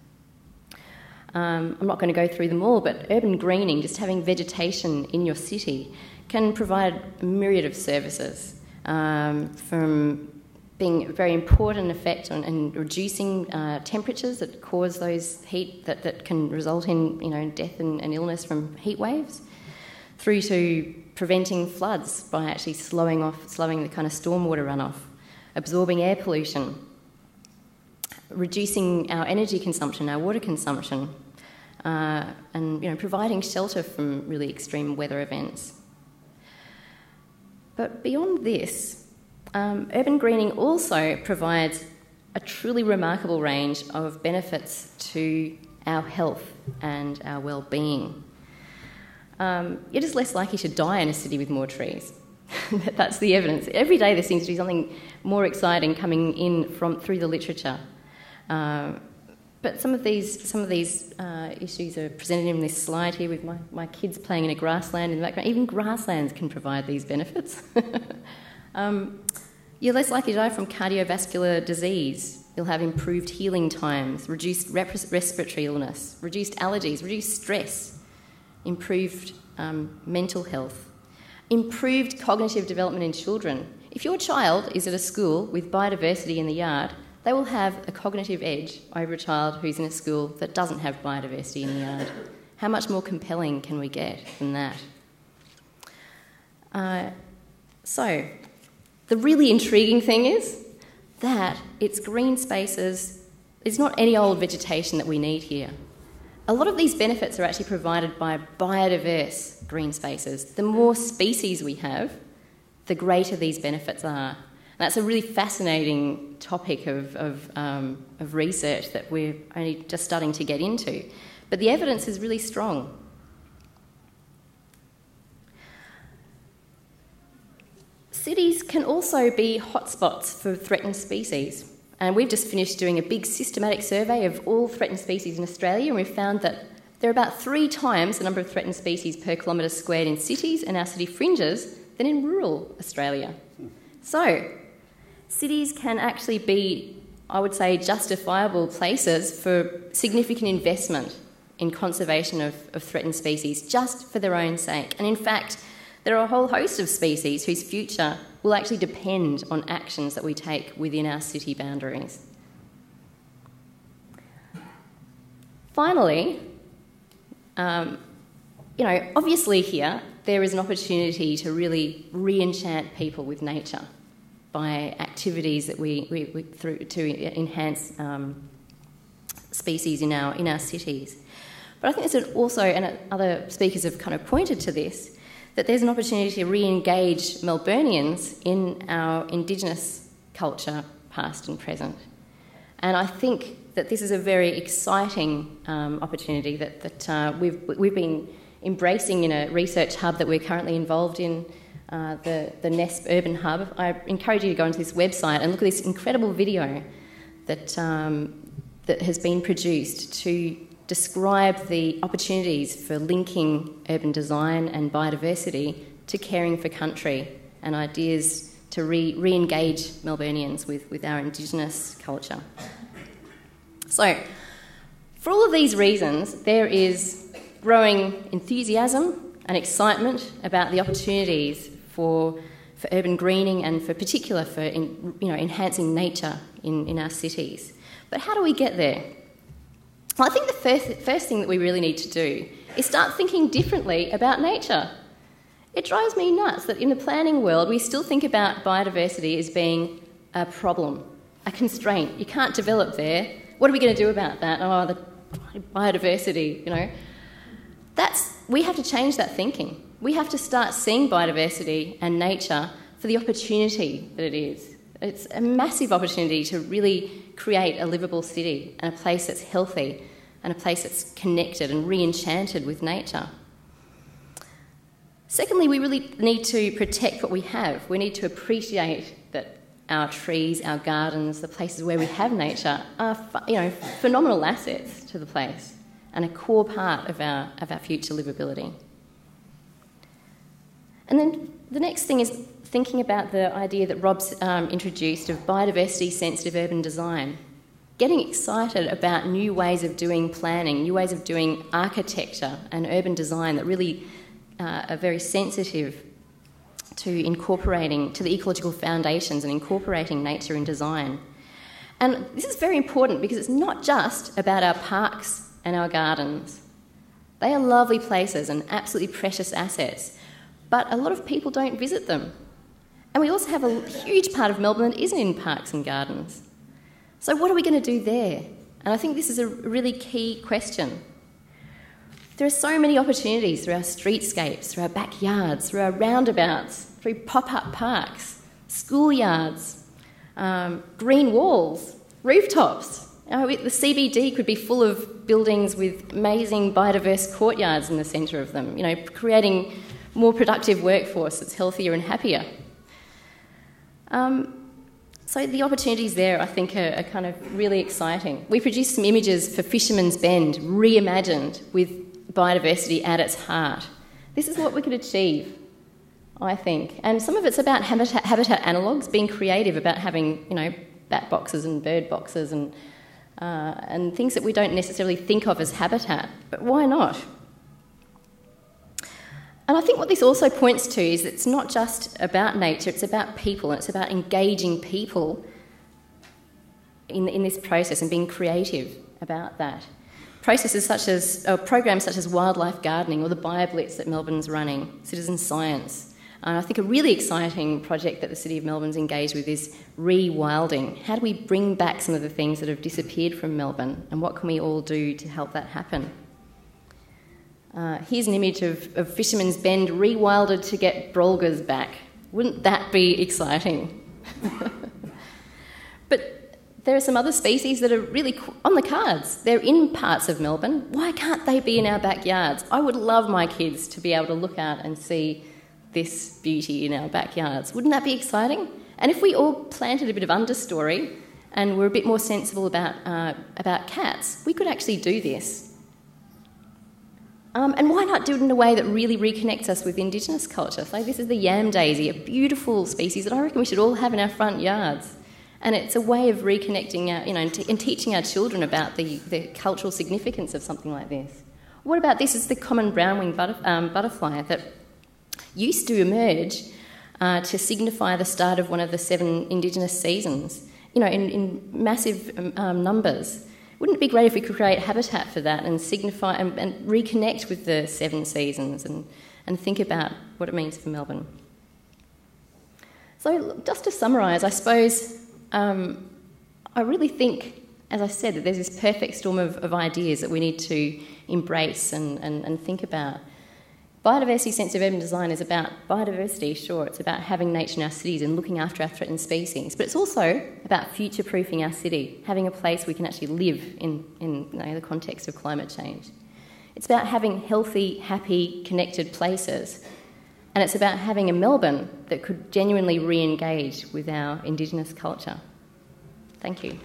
I'm not going to go through them all, but urban greening, just having vegetation in your city, can provide a myriad of services, from being a very important effect on reducing temperatures that cause those heat that can result in death and illness from heat waves, through to preventing floods by actually slowing the kind of stormwater runoff, absorbing air pollution, reducing our energy consumption, our water consumption, and providing shelter from really extreme weather events. But beyond this, urban greening also provides a truly remarkable range of benefits to our health and our well-being. You're just less likely to die in a city with more trees. That's the evidence. Every day there seems to be something more exciting coming in through the literature. But some of these issues are presented in this slide here with my kids playing in a grassland in the background. Even grasslands can provide these benefits. You're less likely to die from cardiovascular disease. You'll have improved healing times, reduced respiratory illness, reduced allergies, reduced stress, improved mental health, improved cognitive development in children. If your child is at a school with biodiversity in the yard, they will have a cognitive edge over a child who's in a school that doesn't have biodiversity in the yard. How much more compelling can we get than that? So, the really intriguing thing is that it's green spaces. It's not any old vegetation that we need here. A lot of these benefits are actually provided by biodiverse green spaces. The more species we have, the greater these benefits are. And that's a really fascinating topic of research that we're only just starting to get into. But the evidence is really strong. Cities can also be hotspots for threatened species. And we've just finished doing a big systematic survey of all threatened species in Australia, and we've found that there are about 3 times the number of threatened species per kilometre squared in cities and our city fringes than in rural Australia. So, cities can actually be, I would say, justifiable places for significant investment in conservation of threatened species just for their own sake. And in fact, there are a whole host of species whose future will actually depend on actions that we take within our city boundaries. Finally, obviously here there is an opportunity to really re-enchant people with nature by activities that we through to enhance species in our cities. But I think there's also, and other speakers have kind of pointed to this, that there's an opportunity to re-engage Melburnians in our Indigenous culture, past and present. And I think that this is a very exciting opportunity that we've been embracing in a research hub that we're currently involved in, the NESP Urban Hub. I encourage you to go onto this website and look at this incredible video that has been produced to describe the opportunities for linking urban design and biodiversity to caring for country and ideas to re-engage Melburnians with our Indigenous culture. So, for all of these reasons, there is growing enthusiasm and excitement about the opportunities for urban greening and for enhancing nature in our cities. But how do we get there? Well, I think the first thing that we really need to do is start thinking differently about nature. It drives me nuts that in the planning world we still think about biodiversity as being a problem, a constraint. You can't develop there. What are we going to do about that? Oh, the biodiversity, we have to change that thinking. We have to start seeing biodiversity and nature for the opportunity that it is. It's a massive opportunity to really create a livable city and a place that's healthy and a place that's connected and re-enchanted with nature. Secondly, we really need to protect what we have. We need to appreciate that our trees, our gardens, the places where we have nature are phenomenal assets to the place and a core part of our future livability. And then the next thing is thinking about the idea that Rob's introduced of biodiversity-sensitive urban design. Getting excited about new ways of doing planning, new ways of doing architecture and urban design that really are very sensitive to the ecological foundations and incorporating nature in design. And this is very important because it's not just about our parks and our gardens. They are lovely places and absolutely precious assets, but a lot of people don't visit them. And we also have a huge part of Melbourne that isn't in parks and gardens. So what are we going to do there? And I think this is a really key question. There are so many opportunities through our streetscapes, through our backyards, through our roundabouts, through pop-up parks, schoolyards, green walls, rooftops. The CBD could be full of buildings with amazing biodiverse courtyards in the centre of them, creating more productive workforce that's healthier and happier. So the opportunities there, I think, are kind of really exciting. We produced some images for Fisherman's Bend, reimagined with biodiversity at its heart. This is what we could achieve, I think. And some of it's about habitat analogues, being creative about having, bat boxes and bird boxes and things that we don't necessarily think of as habitat. But why not? And I think what this also points to is it's not just about nature, it's about people, and it's about engaging people in this process and being creative about that. Programs such as wildlife gardening or the BioBlitz that Melbourne's running, citizen science. And I think a really exciting project that the City of Melbourne's engaged with is rewilding. How do we bring back some of the things that have disappeared from Melbourne, and what can we all do to help that happen? Here's an image of Fisherman's Bend rewilded to get brolgas back. Wouldn't that be exciting? But there are some other species that are really on the cards. They're in parts of Melbourne. Why can't they be in our backyards? I would love my kids to be able to look out and see this beauty in our backyards. Wouldn't that be exciting? And if we all planted a bit of understory and were a bit more sensible about cats, we could actually do this. And why not do it in a way that really reconnects us with Indigenous culture? So this is the yam daisy, a beautiful species that I reckon we should all have in our front yards. And it's a way of reconnecting and teaching our children about the cultural significance of something like this. What about this? It's the common brown-winged butterfly that used to emerge to signify the start of one of the 7 Indigenous seasons, in massive numbers. Wouldn't it be great if we could create habitat for that and signify and reconnect with the 7 seasons and think about what it means for Melbourne? So just to summarise, I suppose I really think, as I said, that there's this perfect storm of ideas that we need to embrace and think about. Biodiversity-sensitive urban design is about biodiversity, sure, it's about having nature in our cities and looking after our threatened species, but it's also about future-proofing our city, having a place we can actually live in the context of climate change. It's about having healthy, happy, connected places, and it's about having a Melbourne that could genuinely re-engage with our Indigenous culture. Thank you.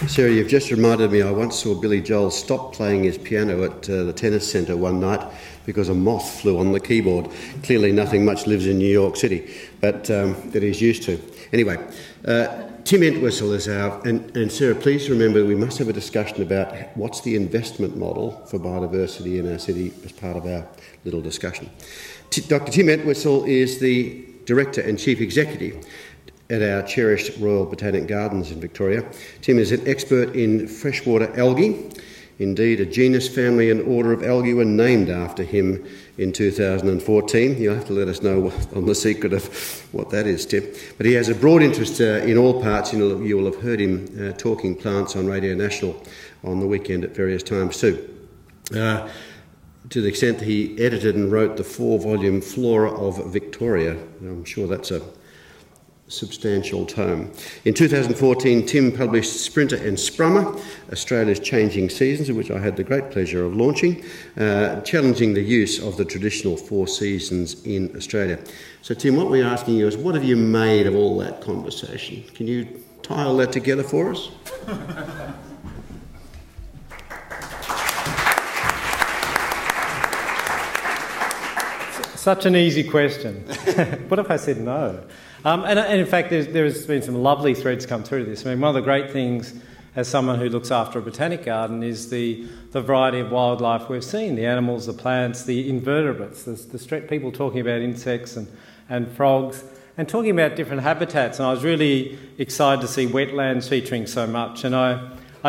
Sarah, you've just reminded me I once saw Billy Joel stop playing his piano at the tennis centre one night because a moth flew on the keyboard. Clearly nothing much lives in New York City, but that he's used to. Anyway, Tim Entwistle is our... And Sarah, please remember we must have a discussion about what's the investment model for biodiversity in our city as part of our little discussion. Dr Tim Entwistle is the Director and Chief Executive at our cherished Royal Botanic Gardens in Victoria. Tim is an expert in freshwater algae. Indeed, a genus, family and order of algae were named after him in 2014. You'll have to let us know on the secret of what that is, Tim. But he has a broad interest in all parts. You will have heard him talking plants on Radio National on the weekend at various times too. To the extent that he edited and wrote the 4-volume Flora of Victoria. I'm sure that's a substantial tome. In 2014, Tim published Sprinter and Sprummer, Australia's Changing Seasons, which I had the great pleasure of launching, challenging the use of the traditional 4 seasons in Australia. So, Tim, what we're asking you is, what have you made of all that conversation? Can you tie all that together for us? Such an easy question. What if I said no? And in fact, there has been some lovely threads come through this. I mean, one of the great things as someone who looks after a botanic garden is the variety of wildlife we've seen, the animals, the plants, the invertebrates, people talking about insects and frogs, and talking about different habitats. And I was really excited to see wetlands featuring so much. And I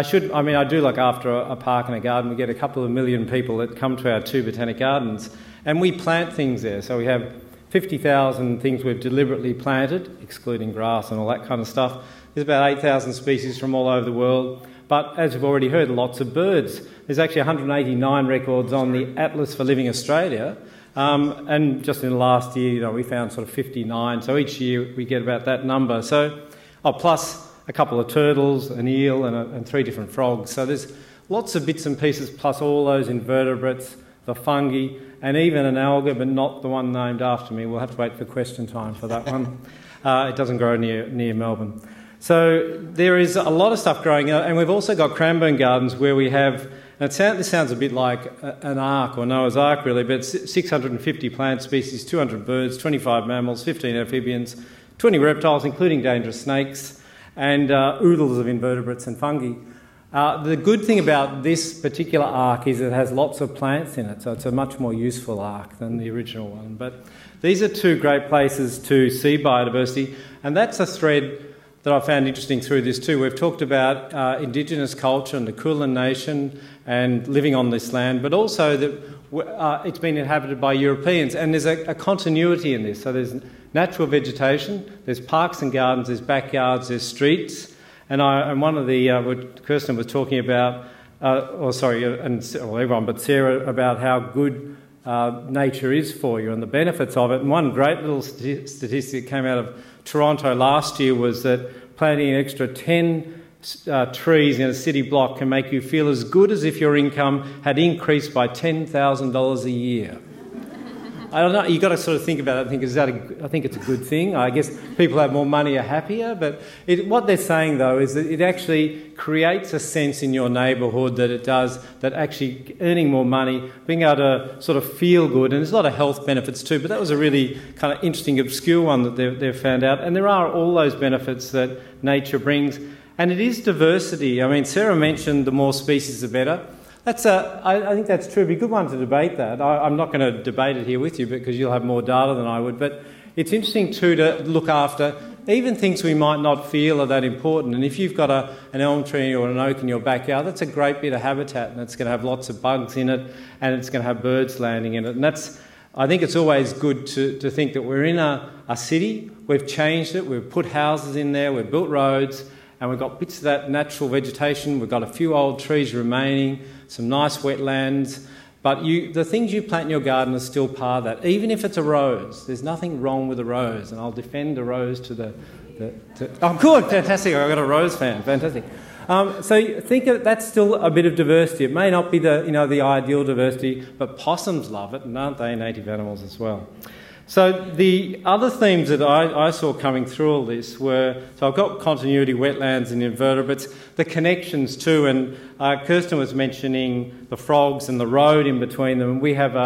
do look after a park and a garden. We get a couple of million people that come to our 2 botanic gardens, and we plant things there. So we have 50,000 things we've deliberately planted, excluding grass and all that kind of stuff. There's about 8,000 species from all over the world. But as we've already heard, lots of birds. There's actually 189 records on the Atlas for Living Australia. And just in the last year, we found sort of 59. So each year we get about that number. So, plus a couple of turtles, an eel and 3 different frogs. So there's lots of bits and pieces, plus all those invertebrates, the fungi, and even an alga, but not the one named after me. We'll have to wait for question time for that one. It doesn't grow near Melbourne. So there is a lot of stuff growing, and we've also got cranbourne gardens where we have, and this sounds a bit like an ark or Noah's Ark really, but 650 plant species, 200 birds, 25 mammals, 15 amphibians, 20 reptiles, including dangerous snakes, and oodles of invertebrates and fungi. The good thing about this particular ark is it has lots of plants in it, so it's a much more useful ark than the original one. But these are 2 great places to see biodiversity, and that's a thread that I found interesting through this too. We've talked about Indigenous culture and the Kulin Nation and living on this land, but also that it's been inhabited by Europeans, and there's a continuity in this. So there's natural vegetation, there's parks and gardens, there's backyards, there's streets. And one of the, what Kirsten was talking about, everyone, but Sarah, about how good nature is for you and the benefits of it. And one great little statistic that came out of Toronto last year was that planting an extra 10 trees in a city block can make you feel as good as if your income had increased by $10,000 a year. I don't know, you've got to sort of think about it and think, I think it's a good thing. I guess people have more money are happier, but what they're saying though is that it actually creates a sense in your neighbourhood that actually earning more money, being able to sort of feel good, and there's a lot of health benefits too, but that was a really kind of interesting, obscure one that they've found out. And there are all those benefits that nature brings, and it is diversity. I mean, Sarah mentioned the more species the better. I think that's true. It'd be a good one to debate that. I'm not going to debate it here with you because you'll have more data than I would, but it's interesting too to look after even things we might not feel are that important. And if you've got an elm tree or an oak in your backyard, that's a great bit of habitat, and it's going to have lots of bugs in it, and it's going to have birds landing in it. And I think it's always good to think that we're in a city, we've changed it, we've put houses in there, we've built roads, and we've got bits of that natural vegetation, we've got a few old trees remaining, some nice wetlands, but the things you plant in your garden are still part of that. Even if it's a rose, there's nothing wrong with a rose, and I'll defend a rose to oh, good, fantastic, I've got a rose fan, fantastic. So think of that's still a bit of diversity. It may not be the ideal diversity, but possums love it, and aren't they native animals as well? So the other themes that I saw coming through all this were, so I've got continuity, wetlands and invertebrates, the connections too, and Kirsten was mentioning the frogs and the road in between them. We have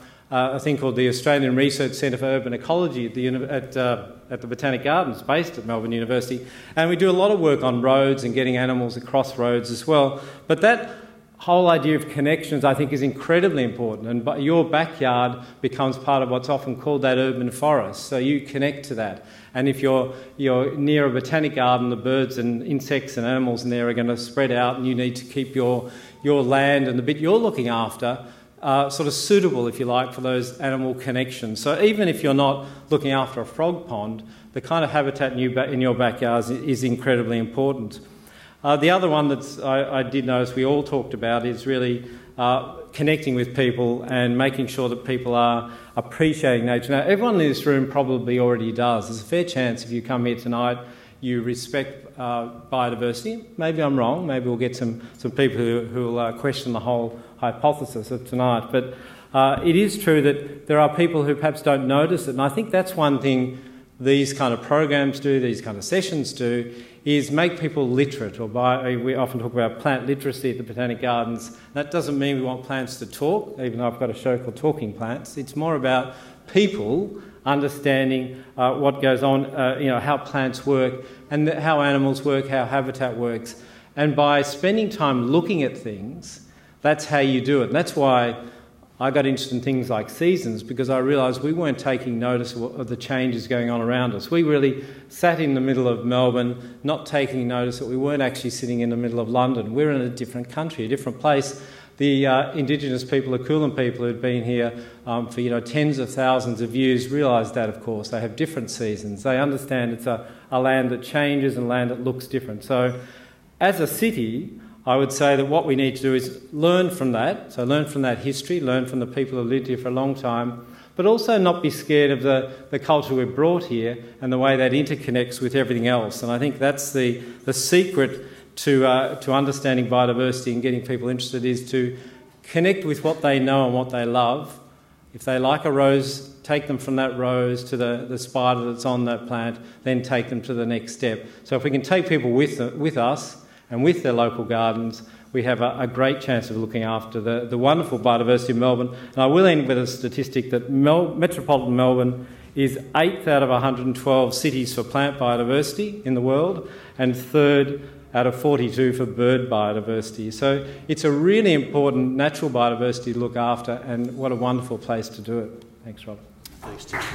a thing called the Australian Research Centre for Urban Ecology at the Botanic Gardens, based at Melbourne University, and we do a lot of work on roads and getting animals across roads as well. But that whole idea of connections, I think, is incredibly important, and your backyard becomes part of what's often called that urban forest, so you connect to that. And if you're near a botanic garden, the birds and insects and animals in there are going to spread out, and you need to keep your land and the bit you're looking after sort of suitable, if you like, for those animal connections. So even if you're not looking after a frog pond, the kind of habitat in your backyard is incredibly important. The other one that I did notice we all talked about is really connecting with people and making sure that people are appreciating nature. Now, everyone in this room probably already does. There's a fair chance if you come here tonight you respect biodiversity. Maybe I'm wrong. Maybe we'll get some people who will question the whole hypothesis of tonight. But it is true that there are people who perhaps don't notice it, and I think that's one thing these kind of programs do, these kind of sessions do, is make people literate. We often talk about plant literacy at the Botanic Gardens. That doesn't mean we want plants to talk, even though I've got a show called Talking Plants. It's more about people understanding what goes on, how plants work and how animals work, how habitat works. And by spending time looking at things, that's how you do it. And that's why I got interested in things like seasons, because I realised we weren't taking notice of the changes going on around us. We really sat in the middle of Melbourne, not taking notice that we weren't actually sitting in the middle of London. We're in a different country, a different place. The Indigenous people, the Kulin people who'd been here for tens of thousands of years realise that, of course. They have different seasons. They understand it's a land that changes and a land that looks different. So as a city, I would say that what we need to do is learn from that. So learn from that history, learn from the people who lived here for a long time, but also not be scared of the culture we've brought here and the way that interconnects with everything else. And I think that's the secret to understanding biodiversity and getting people interested, is to connect with what they know and what they love. If they like a rose, take them from that rose to the spider that's on that plant, then take them to the next step. So if we can take people with us and with their local gardens, we have a great chance of looking after the wonderful biodiversity of Melbourne. And I will end with a statistic that metropolitan Melbourne is 8th out of 112 cities for plant biodiversity in the world, and 3rd out of 42 for bird biodiversity. So it's a really important natural biodiversity to look after, and what a wonderful place to do it. Thanks, Rob. Thanks, Tim.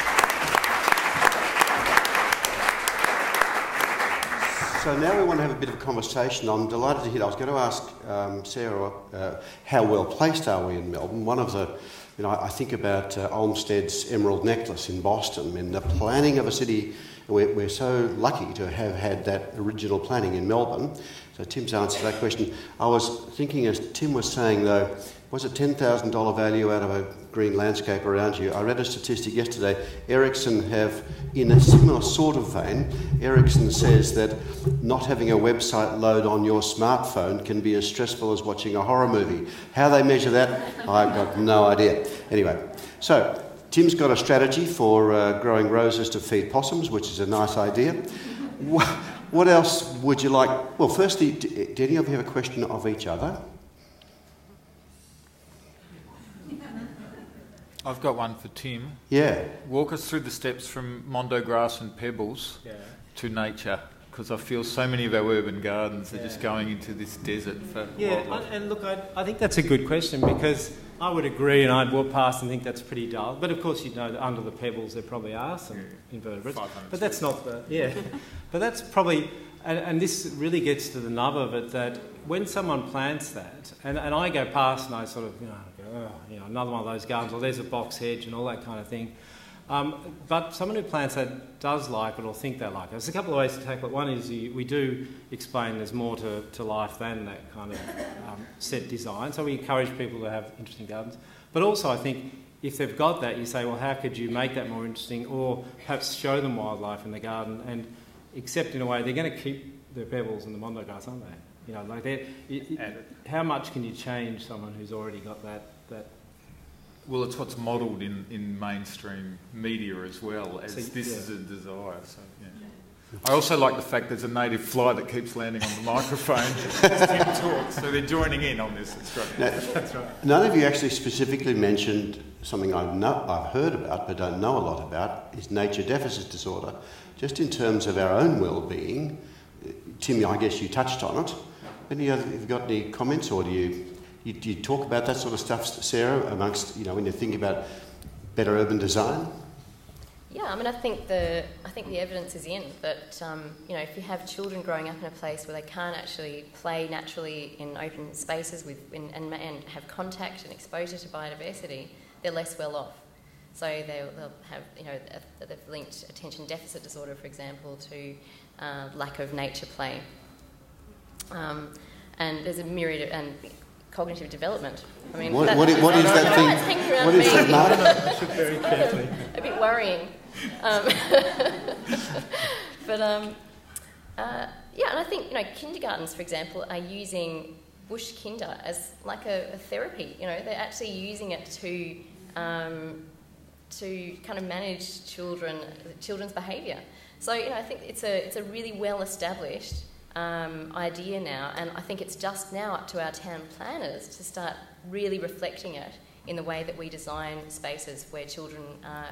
So now we want to have a bit of a conversation. I'm delighted to hear. I was going to ask Sarah, how well placed are we in Melbourne? One of the, I think about Olmsted's Emerald Necklace in Boston, and the planning of a city. We're so lucky to have had that original planning in Melbourne. So Tim's answered that question. I was thinking, as Tim was saying, though, was it $10,000 value out of a green landscape around you? I read a statistic yesterday. Ericsson have, in a similar sort of vein, Ericsson says that not having a website load on your smartphone can be as stressful as watching a horror movie. How they measure that, I've got no idea. Anyway, so Tim's got a strategy for growing roses to feed possums, which is a nice idea. What else would you like? Well, firstly, do any of you have a question of each other? I've got one for Tim. Yeah. Walk us through the steps from Mondo grass and pebbles to nature, because I feel so many of our urban gardens are just going into this desert for wildlife. And look, I think that's a good question, because I would agree, and I'd walk past and think that's pretty dull. But of course, you'd know that under the pebbles there probably are some invertebrates. But that's not the But that's probably, and this really gets to the nub of it, that when someone plants that, and I go past and I sort of another one of those gardens, or there's a box hedge and all that kind of thing. But someone who plants that does like it or think they like it. There's a couple of ways to tackle it. One is we do explain there's more to life than that kind of set design. So we encourage people to have interesting gardens. But also I think if they've got that, you say, well, how could you make that more interesting, or perhaps show them wildlife in the garden, and except in a way they're going to keep the pebbles and the Mondo grass, aren't they? You know, like how much can you change someone who's already got that Well, it's what's modelled in mainstream media as well, as this is a desire. So, yeah. I also like the fact there's a native fly that keeps landing on the microphone as Tim talks, so they're joining in on this. It's great. That's right. None of you actually specifically mentioned something I've heard about but don't know a lot about, is nature deficit disorder. Just in terms of our own well-being, Tim, I guess you touched on it. Have you got any comments, or do you talk about that sort of stuff, Sarah, amongst, when you think about better urban design? Yeah, I mean, I think the evidence is in that, if you have children growing up in a place where they can't actually play naturally in open spaces and have contact and exposure to biodiversity, they're less well off. So they'll have, they've linked attention deficit disorder, for example, to lack of nature play. And there's a myriad and cognitive development. I mean, what is that thing? What is that, Mark? Very carefully. A bit worrying. And I think kindergartens, for example, are using bush kinder as like a therapy. They're actually using it to kind of manage children's behaviour. So I think it's a really well established idea now, and I think it's just now up to our town planners to start really reflecting it in the way that we design spaces where children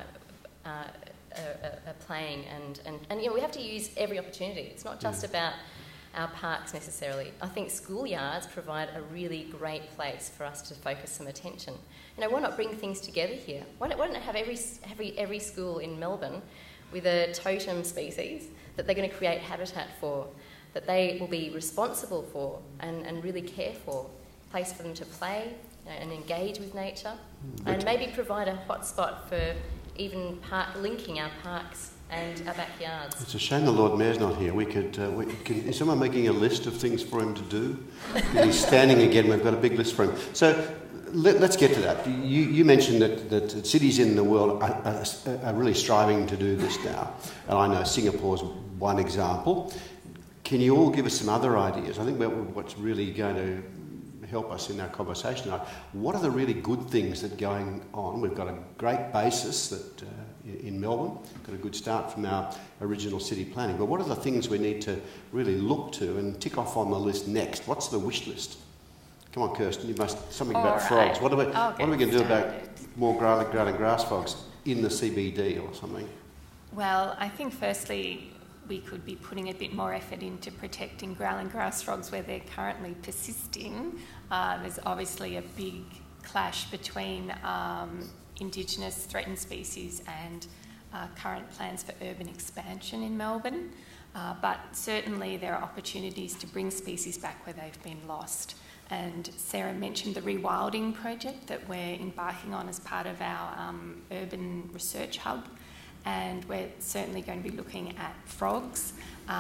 are playing, and we have to use every opportunity. It's not just about our parks necessarily. I think schoolyards provide a really great place for us to focus some attention. Why not bring things together here? Why don't have every school in Melbourne with a totem species that they're going to create habitat for, that they will be responsible for and really care for, a place for them to play and engage with nature, and maybe provide a hotspot for even linking our parks and our backyards. It's a shame the Lord Mayor's not here. Is someone making a list of things for him to do? He's standing again. We've got a big list for him. So let's get to that. You mentioned that cities in the world are really striving to do this now. And I know Singapore's one example. Can you all give us some other ideas? I think what's really going to help us in our conversation tonight, what are the really good things that are going on? We've got a great basis that in Melbourne, got a good start from our original city planning, but what are the things we need to really look to and tick off on the list next? What's the wish list? Come on, Kirsten, you must something all about right. frogs. What are we going to do about started. more garlic grass frogs in the CBD or something? Well, I think firstly we could be putting a bit more effort into protecting growling grass frogs where they're currently persisting. There's obviously a big clash between Indigenous threatened species and current plans for urban expansion in Melbourne. But certainly there are opportunities to bring species back where they've been lost. And Sarah mentioned the rewilding project that we're embarking on as part of our urban research hub. And we're certainly going to be looking at frogs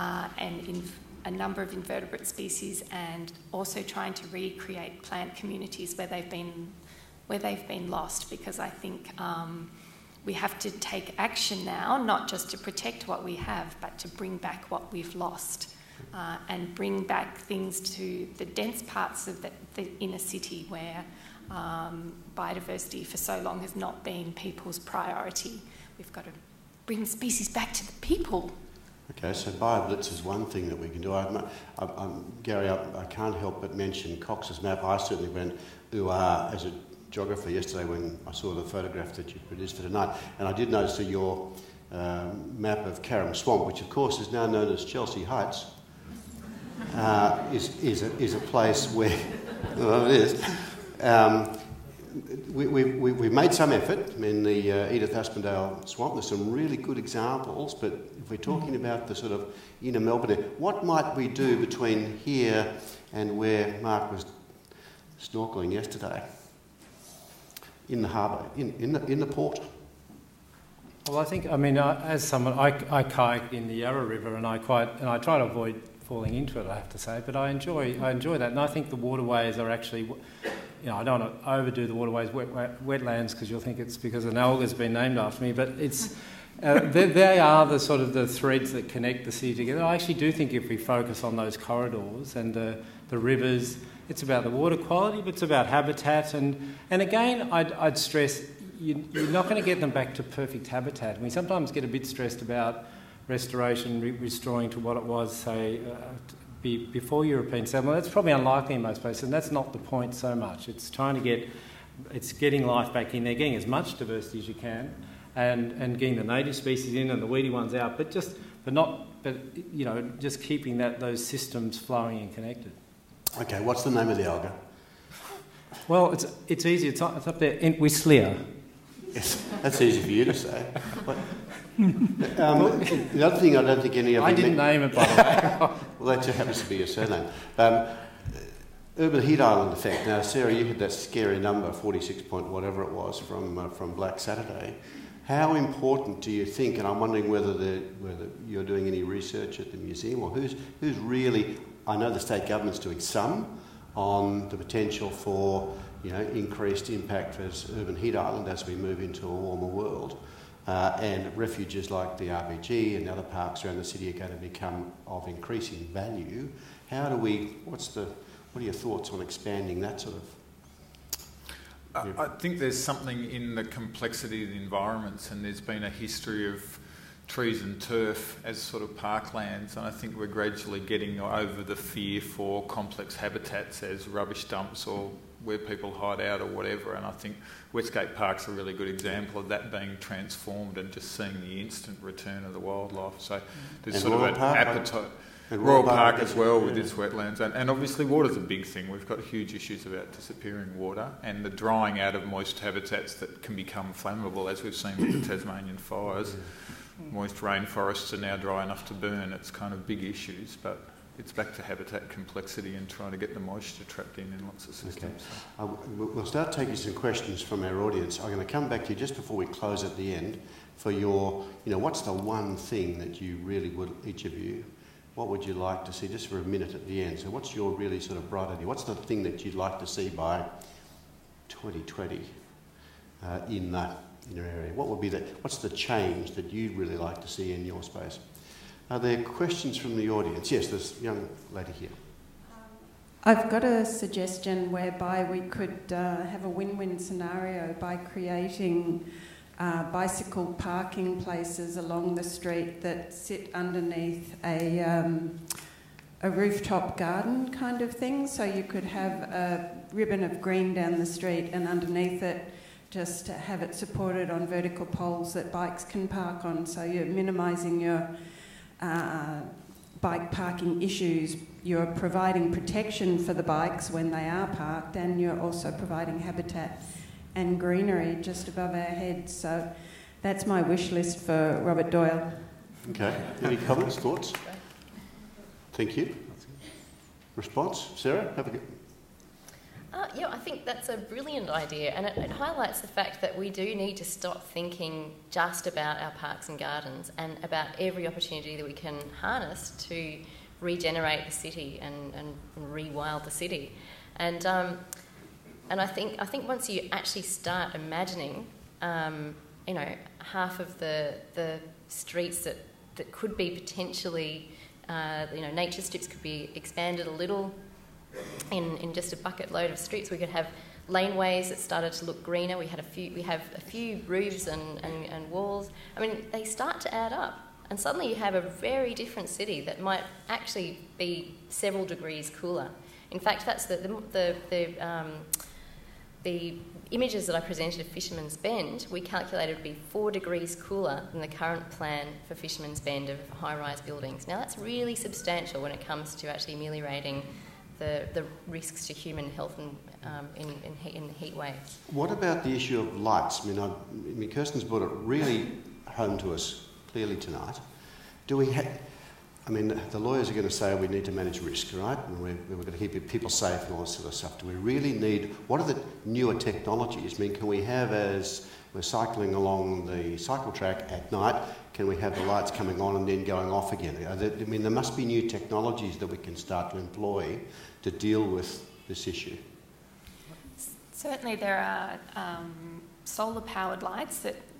and a number of invertebrate species, and also trying to recreate plant communities where they've been lost, because I think we have to take action now, not just to protect what we have, but to bring back what we've lost, and bring back things to the dense parts of the inner city where biodiversity for so long has not been people's priority. We've got to bring species back to the people. Okay, so BioBlitz is one thing that we can do. Gary, I can't help but mention Cox's map. I certainly went ooh-ah as a geographer yesterday when I saw the photograph that you produced for tonight, and I did notice that your map of Carrum Swamp, which of course is now known as Chelsea Heights, is a place where well, it is. We've made some effort in the Edith Aspendale Swamp. There's some really good examples, but if we're talking about the sort of inner Melbourne, what might we do between here and where Mark was snorkelling yesterday? In the harbour, in the port? Well, I think, as someone, I kayak in the Yarra River, and I try to avoid falling into it, I have to say, but I enjoy that, and I think the waterways are actually, I don't want to overdo the waterways wetlands because you'll think it's because an alga's been named after me, but They are the sort of the threads that connect the city together. I actually do think if we focus on those corridors and the rivers, it's about the water quality, but it's about habitat. And again, I'd stress you're not going to get them back to perfect habitat. We sometimes get a bit stressed about restoration, restoring to what it was, say, before European settlement. That's probably unlikely in most places, and that's not the point so much. It's getting life back in there, getting as much diversity as you can, and getting the native species in and the weedy ones out, but just keeping those systems flowing and connected. Okay, what's the name of the alga? Well, it's easy. It's up there in Whistler. Yes, that's easy for you to say. The other thing I don't think any of you... I didn't name it, by the way. Well, that just happens to be your surname. Urban heat island effect. Now, Sarah, you had that scary number, 46 point whatever it was, from Black Saturday. How important do you think, and I'm wondering whether you're doing any research at the museum, or who's really... I know the state government's doing some on the potential for increased impact as urban heat island as we move into a warmer world. And refuges like the RBG and other parks around the city are going to become of increasing value. What are your thoughts on expanding that sort of... I think there's something in the complexity of the environments, and there's been a history of trees and turf as sort of parklands, and I think we're gradually getting over the fear for complex habitats as rubbish dumps or where people hide out or whatever, and I think Westgate Park's a really good example of that being transformed and just seeing the instant return of the wildlife. So there's and sort Royal of an Park, appetite. and Royal Park as well with its wetlands, and obviously water's a big thing. We've got huge issues about disappearing water and the drying out of moist habitats that can become flammable, as we've seen with the Tasmanian fires. Moist rainforests are now dry enough to burn. It's kind of big issues, but it's back to habitat complexity and trying to get the moisture trapped in lots of systems. Okay. We'll start taking some questions from our audience. I'm going to come back to you just before we close at the end for your, what's the one thing that you really would, each of you, what would you like to see, just for a minute at the end? So what's your really sort of bright idea? What's the thing that you'd like to see by 2020 in your area? What's the change that you'd really like to see in your space? Are there questions from the audience? Yes, this young lady here. I've got a suggestion whereby we could have a win-win scenario by creating bicycle parking places along the street that sit underneath a rooftop garden kind of thing. So you could have a ribbon of green down the street, and underneath it just have it supported on vertical poles that bikes can park on. So you're minimising your bike parking issues. You're providing protection for the bikes when they are parked, and you're also providing habitat and greenery just above our heads. So that's my wish list for Robert Doyle. Okay. Any comments, thoughts? Thank you. Response? Sarah, have a go. I think that's a brilliant idea, and it highlights the fact that we do need to stop thinking just about our parks and gardens and about every opportunity that we can harness to regenerate the city and rewild the city. And I think once you actually start imagining, half of the streets that could be potentially, nature strips could be expanded a little. In just a bucket load of streets, we could have laneways that started to look greener. We have a few roofs and walls. I mean, they start to add up, and suddenly you have a very different city that might actually be several degrees cooler. In fact, that's the images that I presented of Fisherman's Bend. We calculated would be 4 degrees cooler than the current plan for Fisherman's Bend of high-rise buildings. Now, that's really substantial when it comes to actually ameliorating the risks to human health in heat waves. What about the issue of lights? I mean, Kirsten's brought it really home to us clearly tonight. Do we have... the lawyers are going to say we need to manage risk, right? And we're going to keep people safe and all this sort of stuff. Do we really need... What are the newer technologies? Can we have, as we're cycling along the cycle track at night, can we have the lights coming on and then going off again? There must be new technologies that we can start to employ to deal with this issue. Certainly there are solar-powered lights that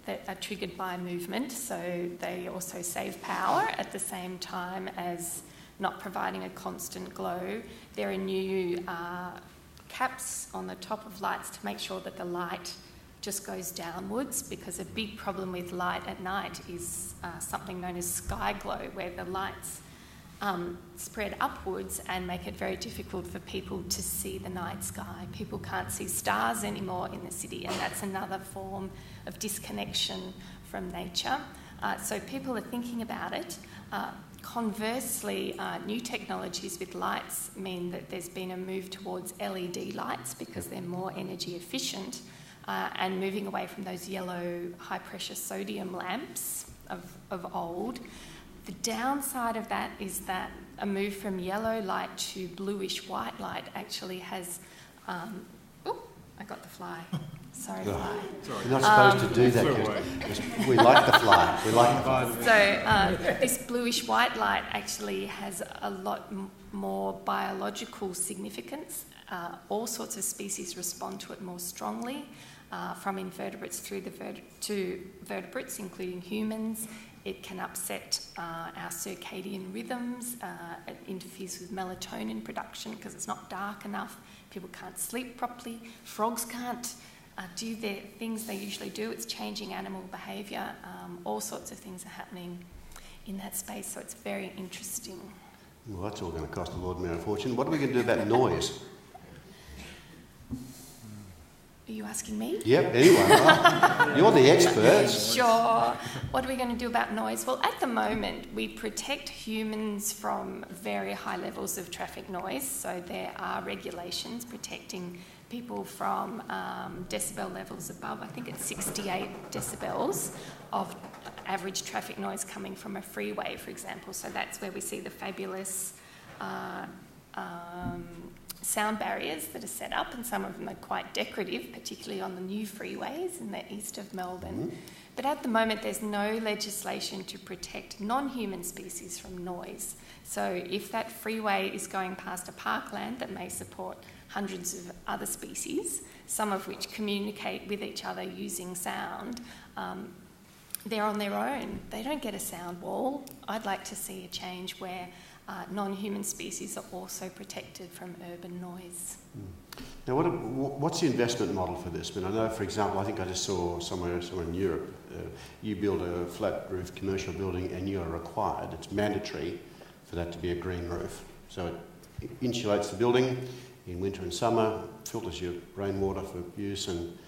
that are triggered by movement, so they also save power at the same time as not providing a constant glow. There are new caps on the top of lights to make sure that the light just goes downwards, because a big problem with light at night is something known as sky glow, where the lights spread upwards and make it very difficult for people to see the night sky. People can't see stars anymore in the city, and that's another form of disconnection from nature. So people are thinking about it. Conversely, new technologies with lights mean that there's been a move towards LED lights because they're more energy efficient, and moving away from those yellow high-pressure sodium lamps of old. The downside of that is that a move from yellow light to bluish-white light actually has... I got the fly. Sorry, fly. You're not supposed to do that, because we like the fly. We like the fly. So this bluish-white light actually has a lot more biological significance. All sorts of species respond to it more strongly, from invertebrates through to vertebrates, including humans. It can upset our circadian rhythms. It interferes with melatonin production because it's not dark enough. People can't sleep properly. Frogs can't do the things they usually do. It's changing animal behaviour. All sorts of things are happening in that space, so it's very interesting. Well, that's all going to cost a Lord Mayor a fortune. What are we going to do about noise? Are you asking me? Yep, anyway, you're the expert. Sure. What are we going to do about noise? Well, at the moment, we protect humans from very high levels of traffic noise. So there are regulations protecting people from decibel levels above, I think it's 68 decibels of average traffic noise coming from a freeway, for example. So that's where we see the fabulous sound barriers that are set up, and some of them are quite decorative, particularly on the new freeways in the east of Melbourne. Mm-hmm. But at the moment, there's no legislation to protect non-human species from noise. So if that freeway is going past a parkland that may support hundreds of other species, some of which communicate with each other using sound, they're on their own. They don't get a sound wall. I'd like to see a change where non-human species are also protected from urban noise. Now, what's the investment model for this? I mean, I know, for example, I think I just saw somewhere in Europe, you build a flat roof commercial building and you are required, it's mandatory for that to be a green roof. So it insulates the building in winter and summer, filters your rainwater for use,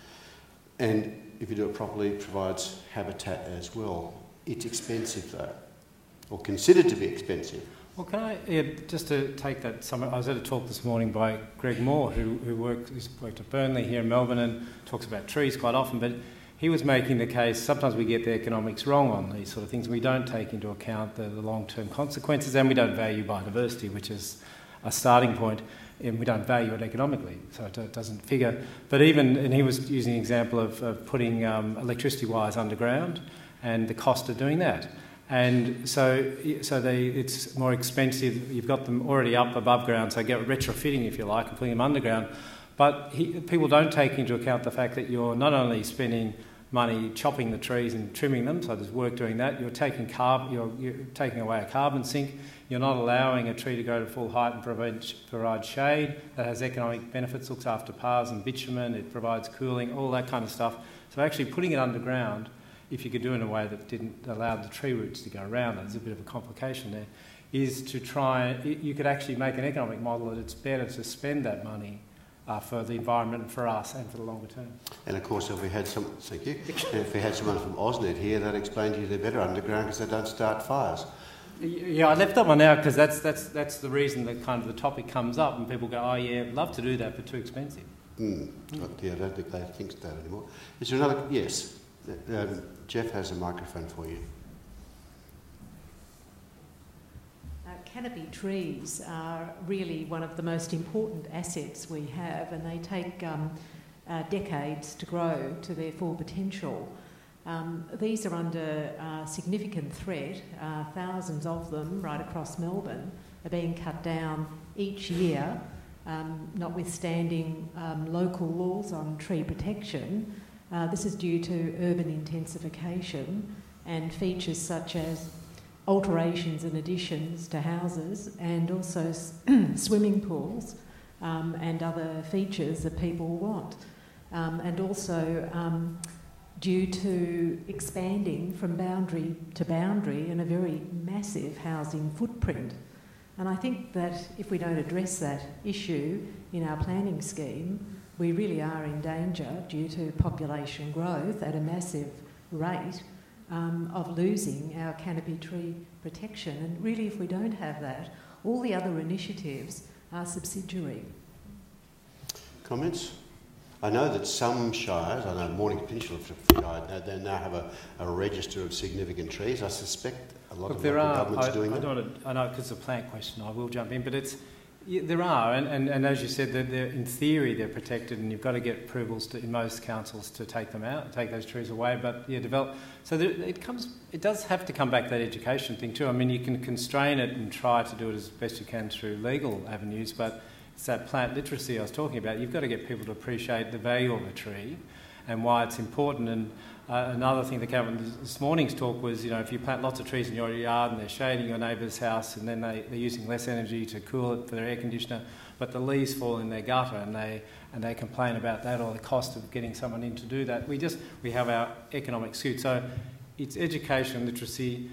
and if you do it properly, it provides habitat as well. It's expensive though, or considered to be expensive. Well, can I, just to take that, I was at a talk this morning by Greg Moore, who's worked at Burnley here in Melbourne and talks about trees quite often, but he was making the case, sometimes we get the economics wrong on these sort of things. We don't take into account the long-term consequences, and we don't value biodiversity, which is a starting point, and we don't value it economically, so it doesn't figure. But and he was using an example of putting electricity wires underground and the cost of doing that. And so it's more expensive. You've got them already up above ground, so get retrofitting, if you like, and putting them underground. But people don't take into account the fact that you're not only spending money chopping the trees and trimming them, so there's work doing that. You're taking away a carbon sink. You're not allowing a tree to go to full height and provide shade. That has economic benefits, looks after paths and bitumen. It provides cooling, all that kind of stuff. So actually putting it underground, if you could do it in a way that didn't allow the tree roots to go around, there's a bit of a complication there, is to try, you could actually make an economic model that it's better to spend that money for the environment and for us and for the longer term. And of course, if we had someone from AusNet here, they'd explain to you they're better underground because they don't start fires. Yeah, I left that one out because that's the reason that kind of the topic comes up and people go, oh yeah, I'd love to do that, but too expensive. Yeah, I don't think they think that anymore. Is there another? Yes. Jeff has a microphone for you. Canopy trees are really one of the most important assets we have, and they take decades to grow to their full potential. These are under significant threat. Thousands of them right across Melbourne are being cut down each year, notwithstanding local laws on tree protection. This is due to urban intensification and features such as alterations and additions to houses, and also swimming pools and other features that people want. And also due to expanding from boundary to boundary and a very massive housing footprint. And I think that if we don't address that issue in our planning scheme, we really are in danger, due to population growth at a massive rate, of losing our canopy tree protection. And really, if we don't have that, all the other initiatives are subsidiary. Comments? I know that some shires, I know Mornington Peninsula Shire, they now have a register of significant trees. I suspect a lot of local governments are doing that. I know because it's a plant question, I will jump in, but there are, and as you said, in theory they're protected, and you've got to get approvals in most councils to take them out, take those trees away. But develop. So it does have to come back to that education thing too. I mean, you can constrain it and try to do it as best you can through legal avenues, but it's that plant literacy I was talking about. You've got to get people to appreciate the value of a tree and why it's important. And another thing that came up in this morning's talk was, if you plant lots of trees in your yard and they're shading your neighbour's house, and then they're using less energy to cool it for their air conditioner, but the leaves fall in their gutter and they complain about that, or the cost of getting someone in to do that. We have our economic scoot. So it's education and literacy,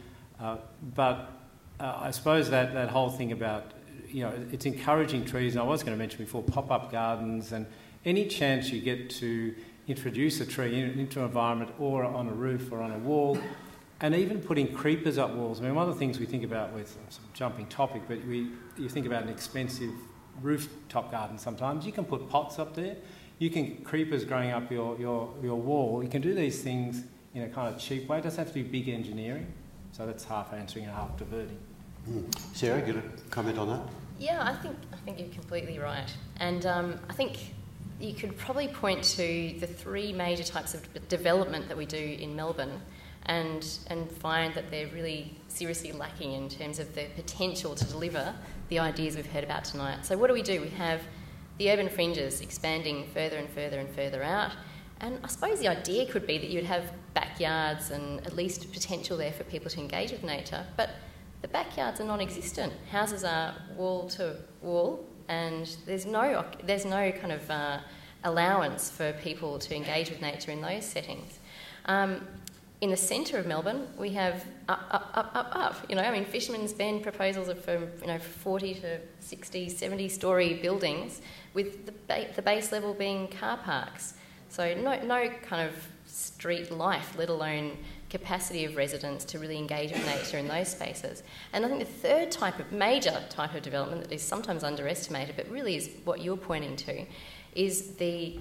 but I suppose that whole thing about, it's encouraging trees, and I was going to mention before, pop-up gardens, and any chance you get to introduce a tree into an environment, or on a roof or on a wall, and even putting creepers up walls. I mean, one of the things we think about with some jumping topic, but you think about an expensive rooftop garden sometimes. You can put pots up there, you can creepers growing up your wall. You can do these things in a kind of cheap way. It doesn't have to be big engineering. So that's half answering and half diverting. Sarah, get a comment on that? Yeah, I think you're completely right. And I think you could probably point to the three major types of development that we do in Melbourne, and find that they're really seriously lacking in terms of the potential to deliver the ideas we've heard about tonight. So what do? We have the urban fringes expanding further and further and further out. And I suppose the idea could be that you'd have backyards and at least potential there for people to engage with nature. But the backyards are non-existent. Houses are wall to wall, and there's no kind of allowance for people to engage with nature in those settings. In the centre of Melbourne, we have up. Fisherman's Bend proposals are for 40 to 60, 70-storey buildings, with the base level being car parks. So no kind of street life, let alone capacity of residents to really engage with nature in those spaces. And I think the third major type of development that is sometimes underestimated, but really is what you're pointing to, is the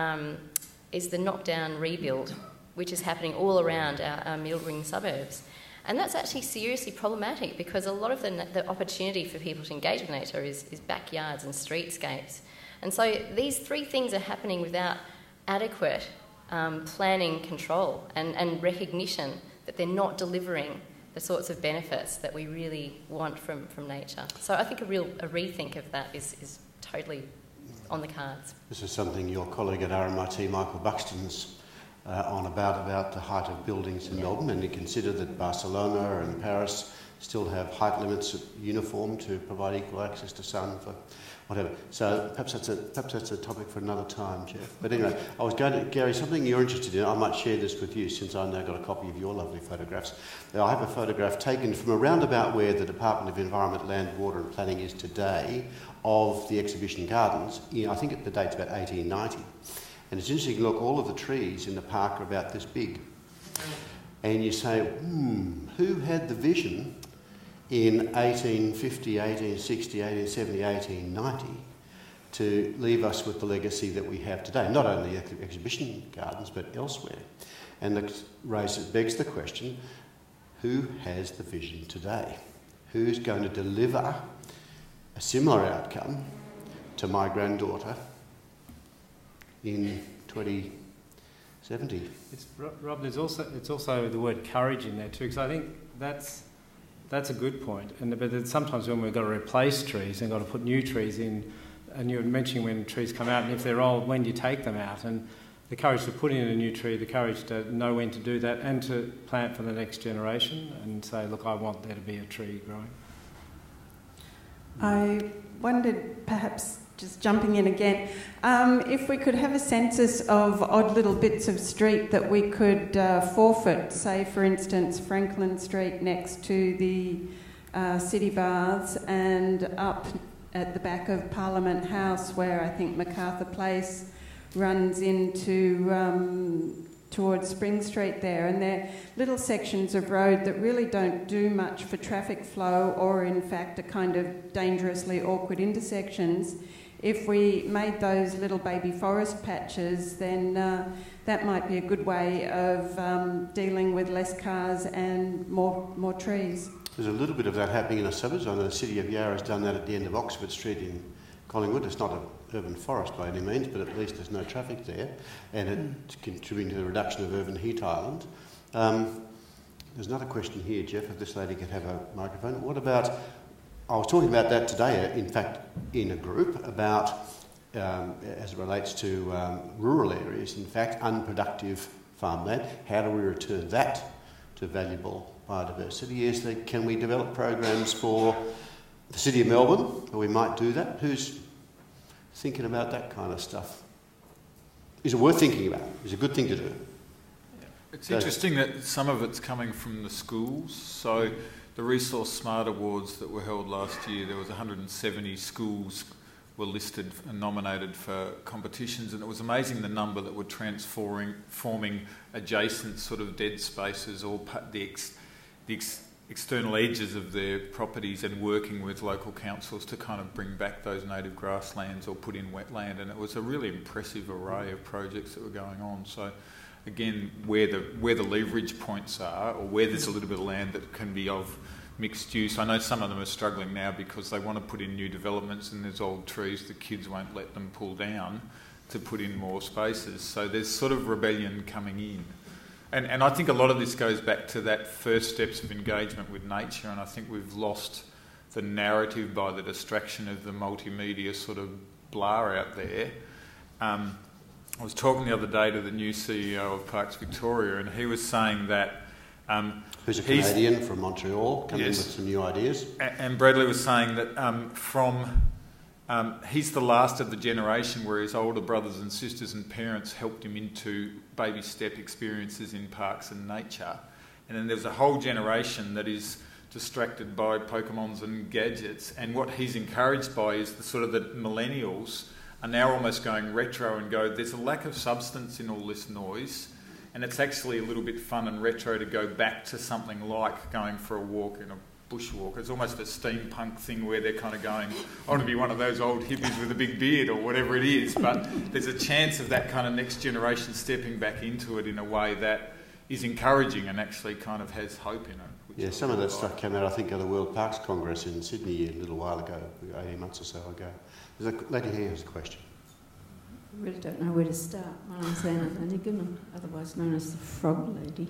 knockdown rebuild, which is happening all around our middle ring suburbs. And that's actually seriously problematic, because a lot of the opportunity for people to engage with nature is backyards and streetscapes. And so these three things are happening without adequate planning control and recognition that they're not delivering the sorts of benefits that we really want from nature. So I think a rethink of that is totally on the cards. This is something your colleague at RMIT, Michael Buxton's on about the height of buildings in Melbourne, and you consider that Barcelona and Paris still have height limits uniform to provide equal access to sun for whatever. So perhaps that's a topic for another time, Jeff. But anyway, I was going to, Gary, something you're interested in, I might share this with you since I've now got a copy of your lovely photographs. Now, I have a photograph taken from around about where the Department of Environment, Land, Water and Planning is today of the exhibition gardens. I think the date's about 1890. And it's interesting, look, all of the trees in the park are about this big. And you say, who had the vision in 1850, 1860, 1870, 1890 to leave us with the legacy that we have today, not only exhibition gardens but elsewhere? And that begs the question, who has the vision today? Who's going to deliver a similar outcome to my granddaughter in 2070? Rob, it's also the word courage in there too, because I think that's a good point. But sometimes when we've got to replace trees and got to put new trees in, and you were mentioning when trees come out, and if they're old, when do you take them out? And the courage to put in a new tree, the courage to know when to do that and to plant for the next generation and say, look, I want there to be a tree growing. I wondered, perhaps just jumping in again, if we could have a census of odd little bits of street that we could forfeit, say for instance Franklin Street next to the city baths and up at the back of Parliament House where I think MacArthur Place runs into towards Spring Street there, and they're little sections of road that really don't do much for traffic flow or in fact are kind of dangerously awkward intersections. If we made those little baby forest patches, then that might be a good way of dealing with less cars and more trees. There's a little bit of that happening in the suburbs. I know the City of Yarra has done that at the end of Oxford Street in Collingwood. It's not an urban forest by any means, but at least there's no traffic there, and it's contributing to the reduction of urban heat island. There's another question here, Jeff, if this lady could have a microphone. What about, I was talking about that today, in fact, in a group, about, as it relates to rural areas, in fact, unproductive farmland. How do we return that to valuable biodiversity? Can we develop programs for the City of Melbourne where we might do that? Who's thinking about that kind of stuff? Is it worth thinking about? Is it a good thing to do? It's interesting that some of it's coming from the schools. So the Resource Smart Awards that were held last year, there was 170 schools were listed and nominated for competitions, and it was amazing the number that were forming adjacent sort of dead spaces or the external edges of their properties and working with local councils to kind of bring back those native grasslands or put in wetland, and it was a really impressive array of projects that were going on. So again, where the leverage points are, or where there's a little bit of land that can be of mixed use. I know some of them are struggling now because they want to put in new developments and there's old trees the kids won't let them pull down to put in more spaces. So there's sort of rebellion coming in. And I think a lot of this goes back to that first steps of engagement with nature, and I think we've lost the narrative by the distraction of the multimedia sort of blah out there. I was talking the other day to the new CEO of Parks Victoria, and he was saying that who's a Canadian from Montreal, coming with some new ideas. And Bradley was saying that he's the last of the generation where his older brothers and sisters and parents helped him into baby step experiences in parks and nature. And then there's a whole generation that is distracted by Pokemons and gadgets. And what he's encouraged by is the sort of the millennials are now almost going retro and go, there's a lack of substance in all this noise. And it's actually a little bit fun and retro to go back to something like going for a walk in a bushwalk. It's almost a steampunk thing where they're kind of going, I want to be one of those old hippies with a big beard or whatever it is. But there's a chance of that kind of next generation stepping back into it in a way that is encouraging and actually kind of has hope in it. Yeah, some of that stuff came out, I think, at the World Parks Congress in Sydney a little while ago, 18 months or so ago. There's a lady here who has a question. I really don't know where to start. My name's Anna Lanigan, otherwise known as the Frog Lady.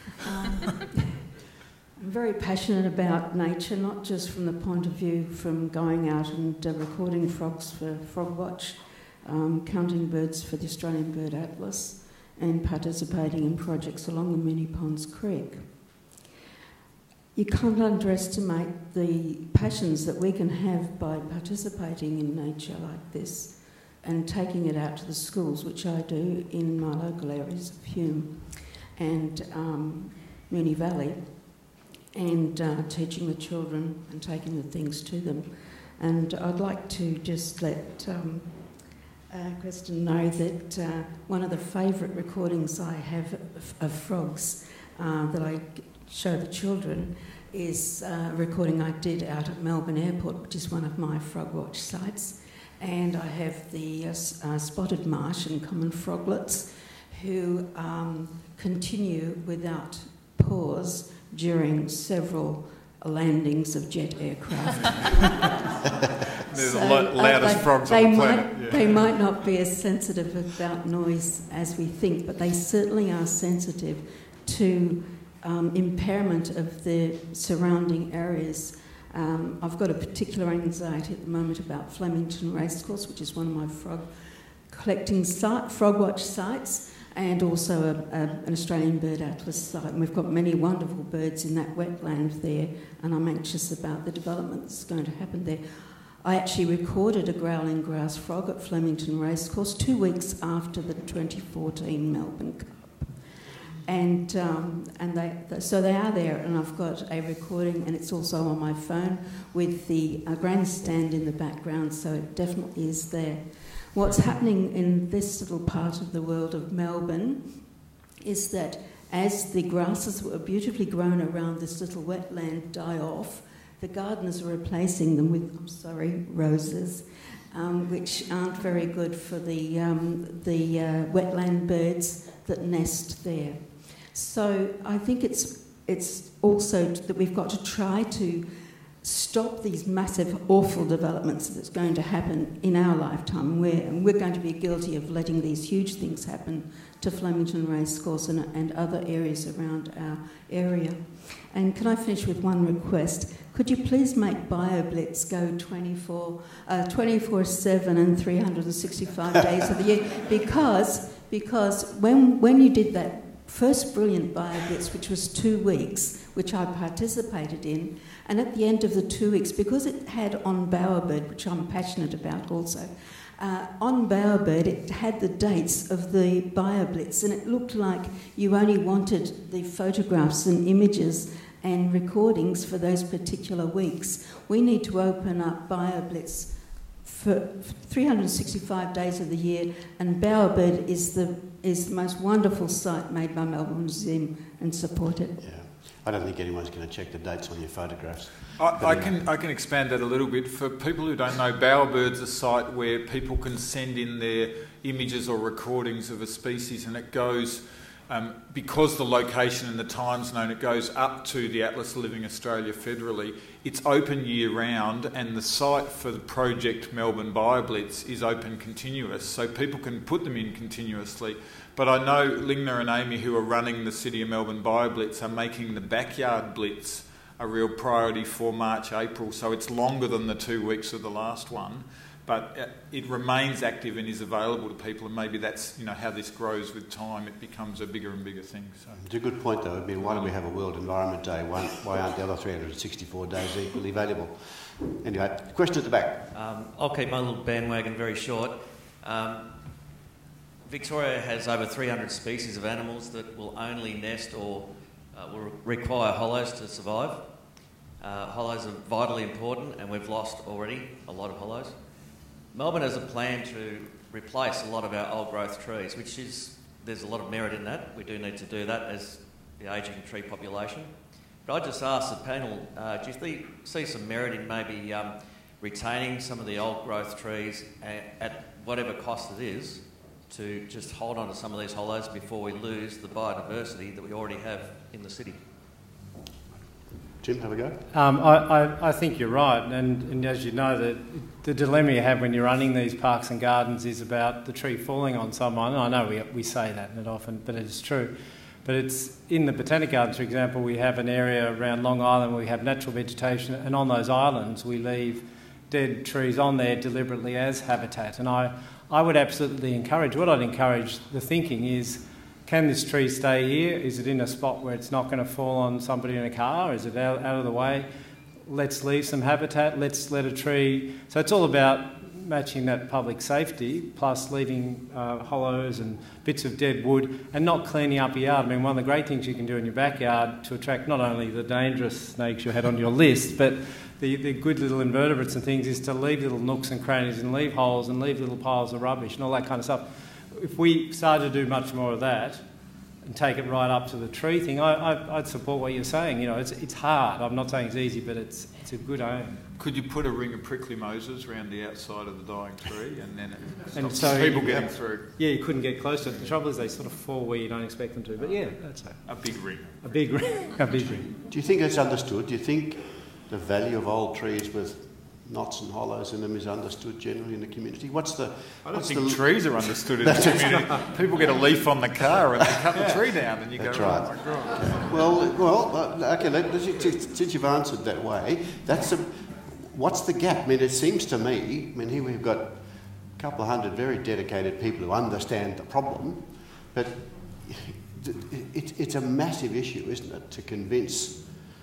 I'm very passionate about nature, not just from the point of view from going out and recording frogs for Frog Watch, counting birds for the Australian Bird Atlas, and participating in projects along the Many Ponds Creek. You can't underestimate the passions that we can have by participating in nature like this and taking it out to the schools, which I do in my local areas of Hume and Moonee Valley, and teaching the children and taking the things to them. And I'd like to just let Kristen know that one of the favourite recordings I have of frogs that I show the children is a recording I did out at Melbourne Airport, which is one of my Frog Watch sites. And I have the spotted marsh and common froglets who continue without pause during several landings of jet aircraft. There's the loudest frogs on the planet. Yeah. They might not be as sensitive about noise as we think, but they certainly are sensitive to impairment of the surrounding areas. I've got a particular anxiety at the moment about Flemington Racecourse, which is one of my frog collecting frogwatch sites and also an Australian bird atlas site. And we've got many wonderful birds in that wetland there, and I'm anxious about the development that's going to happen there. I actually recorded a growling grass frog at Flemington Racecourse 2 weeks after the 2014 Melbourne Cup. And so they are there, and I've got a recording, and it's also on my phone with the grandstand in the background, so it definitely is there. What's happening in this little part of the world of Melbourne is that as the grasses that were beautifully grown around this little wetland die off, the gardeners are replacing them with, roses, which aren't very good for the wetland birds that nest there. So I think it's also that we've got to try to stop these massive, awful developments that's going to happen in our lifetime. And we're going to be guilty of letting these huge things happen to Flemington Racecourse and other areas around our area. And can I finish with one request? Could you please make BioBlitz go 24/7 and 365 days of the year? Because when you did that first brilliant BioBlitz, which was 2 weeks, which I participated in, and at the end of the 2 weeks, because it had on Bowerbird, which I'm passionate about also, on Bowerbird it had the dates of the BioBlitz, and it looked like you only wanted the photographs and images and recordings for those particular weeks. We need to open up BioBlitz for 365 days of the year, and Bowerbird is the most wonderful site made by Melbourne Museum, and support it. Yeah. I don't think anyone's going to check the dates on your photographs. I can expand that a little bit. For people who don't know, Bowerbird's a site where people can send in their images or recordings of a species, and it goes, because the location and the time zone, it goes up to the Atlas Living Australia federally. It's open year round, and the site for the project Melbourne BioBlitz is open continuous, so people can put them in continuously. But I know Lingna and Amy, who are running the City of Melbourne BioBlitz, are making the backyard blitz a real priority for March, April, so it's longer than the 2 weeks of the last one. But it remains active and is available to people, and maybe that's how this grows with time. It becomes a bigger and bigger thing. So it's a good point, though. I mean, why don't we have a World Environment Day? Why aren't the other 364 days equally valuable? Anyway, question at the back. I'll keep my little bandwagon very short. Victoria has over 300 species of animals that will only nest or will require hollows to survive. Hollows are vitally important, and we've lost already a lot of hollows. Melbourne has a plan to replace a lot of our old growth trees, there's a lot of merit in that. We do need to do that as the ageing tree population. But I just asked the panel, do you see some merit in maybe retaining some of the old growth trees at whatever cost it is, to just hold on to some of these hollows before we lose the biodiversity that we already have in the city? Jim, have a go. I think you're right, and as you know, the dilemma you have when you're running these parks and gardens is about the tree falling on someone. And I know we say that and often, but it's true. But it's in the Botanic Gardens, for example, we have an area around Long Island where we have natural vegetation, and on those islands we leave dead trees on there deliberately as habitat. And I would absolutely encourage, what I'd encourage the thinking is, can this tree stay here? Is it in a spot where it's not going to fall on somebody in a car? Is it out of the way? Let's leave some habitat. Let's let a tree... So it's all about matching that public safety, plus leaving hollows and bits of dead wood, and not cleaning up your yard. I mean, one of the great things you can do in your backyard to attract not only the dangerous snakes you had on your list, but the good little invertebrates and things, is to leave little nooks and crannies and leave holes and leave little piles of rubbish and all that kind of stuff. If we started to do much more of that and take it right up to the tree thing, I'd support what you're saying. It's hard. I'm not saying it's easy, but it's a good aim. Could you put a ring of prickly moses around the outside of the dying tree, and then it stops so people getting through? Yeah, you couldn't get close to it. The trouble is they sort of fall where you don't expect them to. But yeah, that's a big ring. A big ring. A big ring. Do you think it's understood? Do you think the value of old trees with knots and hollows in them is understood generally in the community? I don't think trees are understood in the community. People get a leaf on the car and they cut the tree down, and you that's go, right. oh my God. Okay. Okay, since you've answered that way, what's the gap? I mean, it seems to me, here we've got a couple of hundred very dedicated people who understand the problem, but it's a massive issue, isn't it, to convince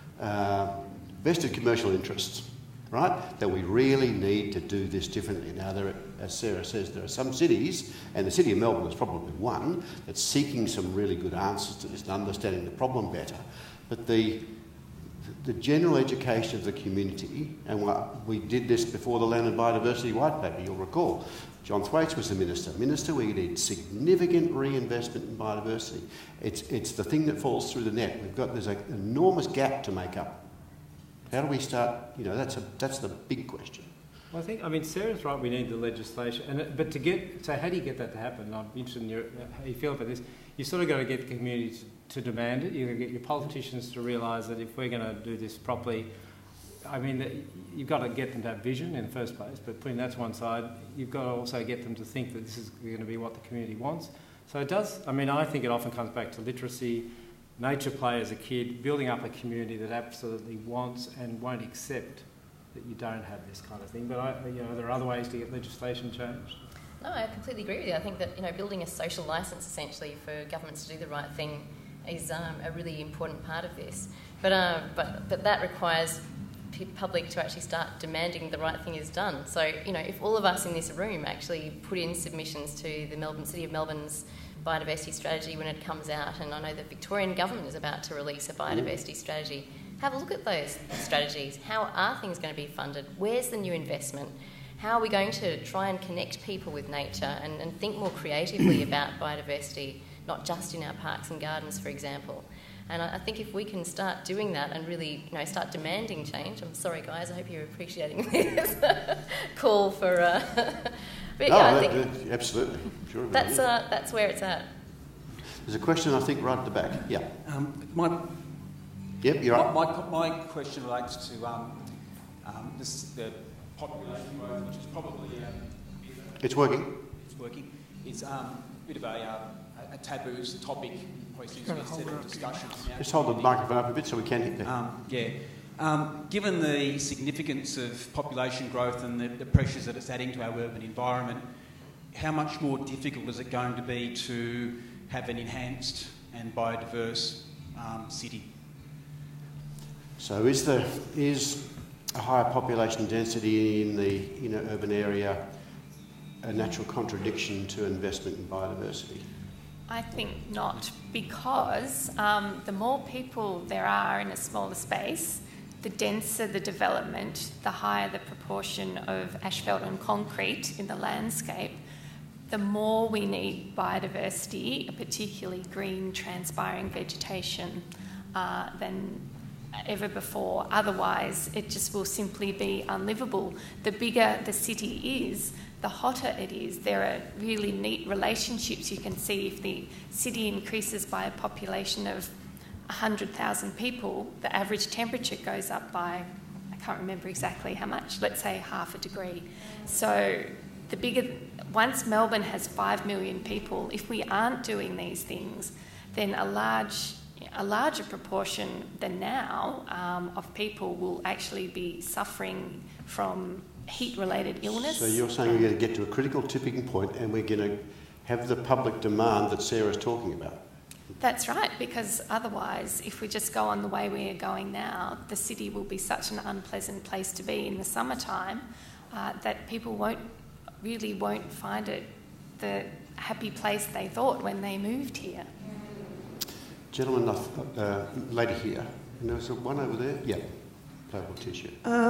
vested commercial interests, right, that we really need to do this differently. Now, as Sarah says, there are some cities, and the City of Melbourne is probably one, that's seeking some really good answers to this and understanding the problem better. But the general education of the community, and we did this before the Land and Biodiversity White Paper, you'll recall. John Thwaites was the minister. Minister, we need significant reinvestment in biodiversity. It's the thing that falls through the net. There's an enormous gap to make up. How do we start? That's the big question. Well, I think Sarah's right. We need the legislation, but how do you get that to happen? I'm interested in how you feel about this. You sort of got to get the community to demand it. You've got to get your politicians to realise that if we're going to do this properly, you've got to get them to have vision in the first place. But putting that to one side, you've got to also get them to think that this is going to be what the community wants. So it does. I think it often comes back to literacy. Nature play as a kid, building up a community that absolutely wants and won't accept that you don't have this kind of thing. But there are other ways to get legislation changed. No, I completely agree with you. I think that building a social licence essentially for governments to do the right thing is a really important part of this. But that requires public to actually start demanding the right thing is done. So if all of us in this room actually put in submissions to the City of Melbourne's biodiversity strategy when it comes out, and I know the Victorian government is about to release a biodiversity strategy. Have a look at those strategies. How are things going to be funded? Where's the new investment? How are we going to try and connect people with nature and think more creatively about biodiversity, not just in our parks and gardens, for example? And I think if we can start doing that and really, start demanding change. I'm sorry, guys. I hope you're appreciating this call for. But I think absolutely, sure. That's where it's at. There's a question, I think, right at the back. Yeah. Yep, you're right. My question relates to the population growth, which is probably it's working. It's working. It's a bit of a taboo topic. Discussion. Just hold the microphone up a bit so we can hit that. Given the significance of population growth and the pressures that it's adding to our urban environment, how much more difficult is it going to be to have an enhanced and biodiverse city? So is a higher population density in the urban area a natural contradiction to investment in biodiversity? I think not, because the more people there are in a smaller space, the denser the development, the higher the proportion of asphalt and concrete in the landscape, the more we need biodiversity, particularly green, transpiring vegetation, than ever before. Otherwise, it just will simply be unlivable. The bigger the city is, the hotter it is. There are really neat relationships you can see. If the city increases by a population of 100,000 people, the average temperature goes up by, I can't remember exactly how much, let's say 0.5 degree. So once Melbourne has 5 million people, if we aren't doing these things, then a larger proportion than now of people will actually be suffering from heat-related illness. So you're saying we're going to get to a critical tipping point and we're going to have the public demand that Sarah's talking about? That's right, because otherwise, if we just go on the way we are going now, the city will be such an unpleasant place to be in the summertime that people won't find it the happy place they thought when they moved here. Gentleman, lady here, and there's one over there. Yeah, purple t-shirt.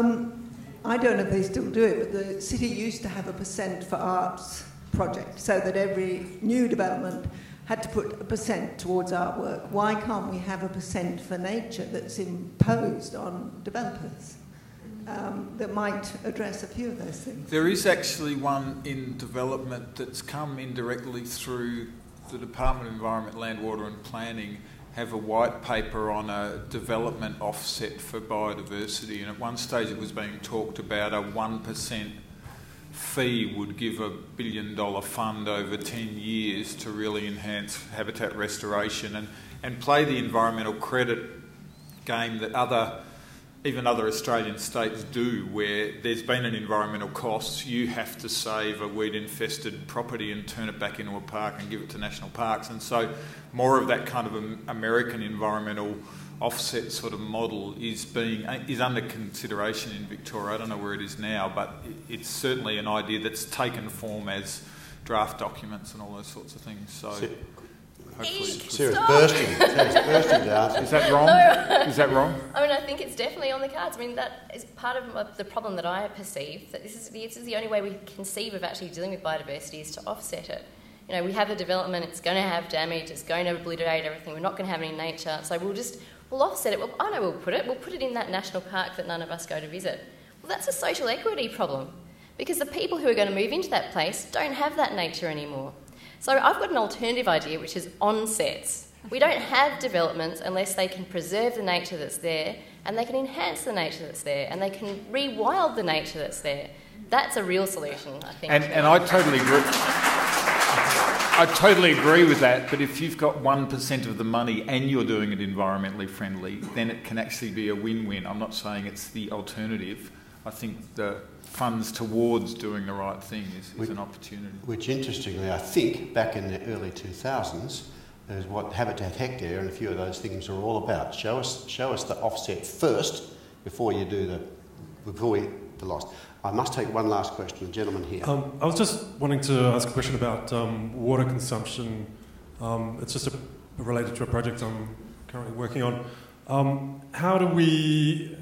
I don't know if they still do it, but the city used to have a % for arts project, so that every new development had to put a % towards artwork. Why can't we have a % for nature that's imposed on developers that might address a few of those things? There is actually one in development that's come indirectly through the Department of Environment, Land, Water and Planning, have a white paper on a development offset for biodiversity, and at one stage it was being talked about a 1% fee would give $1 billion fund over 10 years to really enhance habitat restoration and play the environmental credit game that other even other Australian states do, where there's been an environmental cost, you have to save a weed-infested property and turn it back into a park and give it to national parks. And so more of that kind of American environmental offset sort of model is under consideration in Victoria. I don't know where it is now, but it's certainly an idea that's taken form as draft documents and all those sorts of things. So hopefully... Sarah's bursting. Sarah's bursting to answer. Is that wrong? No. Is that wrong? I mean, I think it's definitely on the cards. I mean, that is part of the problem that I perceive, that this is the only way we conceive of actually dealing with biodiversity is to offset it. You know, we have a development, it's going to have damage, it's going to obliterate everything, we're not going to have any nature, so we'll offset it. Well, I know we'll put it in that national park that none of us go to visit. Well, that's a social equity problem, because the people who are going to move into that place don't have that nature anymore. So I've got an alternative idea, which is onsets. We don't have developments unless they can preserve the nature that's there, and they can enhance the nature that's there, and they can rewild the nature that's there. That's a real solution, I think. And I totally agree. I totally agree with that, but if you've got 1% of the money and you're doing it environmentally friendly, then it can actually be a win-win. I'm not saying it's the alternative. I think the funds towards doing the right thing is an opportunity. Which, interestingly, I think back in the early 2000s is what Habitat Hectare and a few of those things are all about. Show us the offset first before you do the loss. I must take one last question. The gentleman here. I was just wanting to ask a question about water consumption. It's just related to a project I'm currently working on. How do we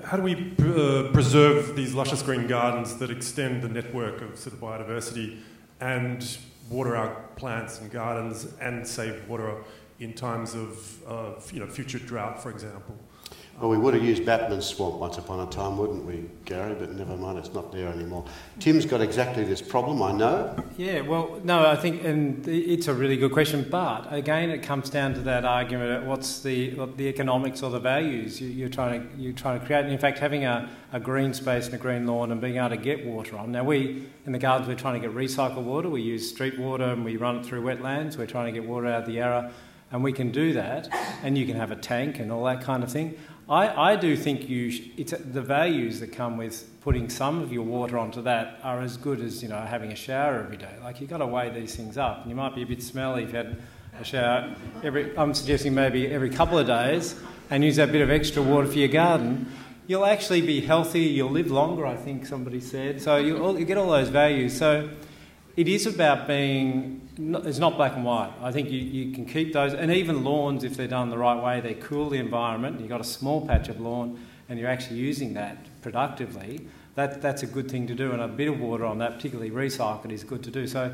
preserve these luscious green gardens that extend the network of sort of biodiversity and water our plants and gardens and save water in times of future drought, for example? Well, we would have used Batman's Swamp once upon a time, wouldn't we, Gary? But never mind, it's not there anymore. Tim's got exactly this problem, I know. Yeah, well, no, I think, and it's a really good question, but again, it comes down to that argument of what's the economics or the values you're trying to create. And in fact, having a green space and a green lawn and being able to get water on. Now, in the gardens, we're trying to get recycled water. We use street water and we run it through wetlands. We're trying to get water out of the Yarra, and we can do that, and you can have a tank and all that kind of thing. I do think it's the values that come with putting some of your water onto that are as good as having a shower every day. Like, you've got to weigh these things up, and you might be a bit smelly if you had a shower I'm suggesting maybe every couple of days, and use that bit of extra water for your garden. You'll actually be healthy. You'll live longer, I think somebody said. So you get all those values. So it is about it's not black and white. I think you can keep those, and even lawns, if they're done the right way, they cool the environment. You've got a small patch of lawn and you're actually using that productively. That's a good thing to do, and a bit of water on that, particularly recycled, is good to do. So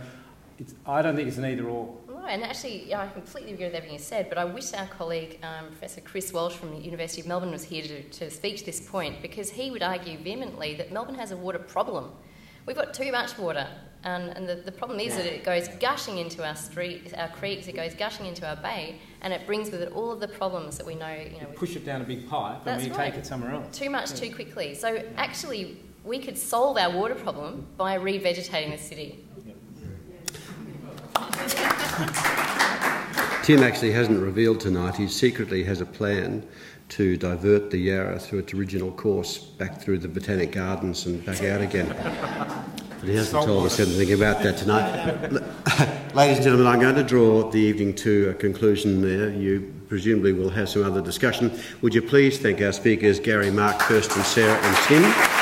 I don't think it's an either or. Right, and actually, I completely agree with everything you said, but I wish our colleague, Professor Chris Walsh from the University of Melbourne, was here to speak to this point, because he would argue vehemently that Melbourne has a water problem. We've got too much water. And the problem is that it goes gushing into our streets, our creeks, it goes gushing into our bay, and it brings with it all of the problems that we know. Push it down a big pipe and we take it somewhere else. Too much too quickly. So actually, we could solve our water problem by revegetating the city. Tim actually hasn't revealed tonight. He secretly has a plan to divert the Yarra through its original course back through the Botanic Gardens and back out again. But he hasn't told us anything about that tonight. Ladies and gentlemen, I'm going to draw the evening to a conclusion there. You presumably will have some other discussion. Would you please thank our speakers, Gary, Mark, Kirsten, Sarah and Tim.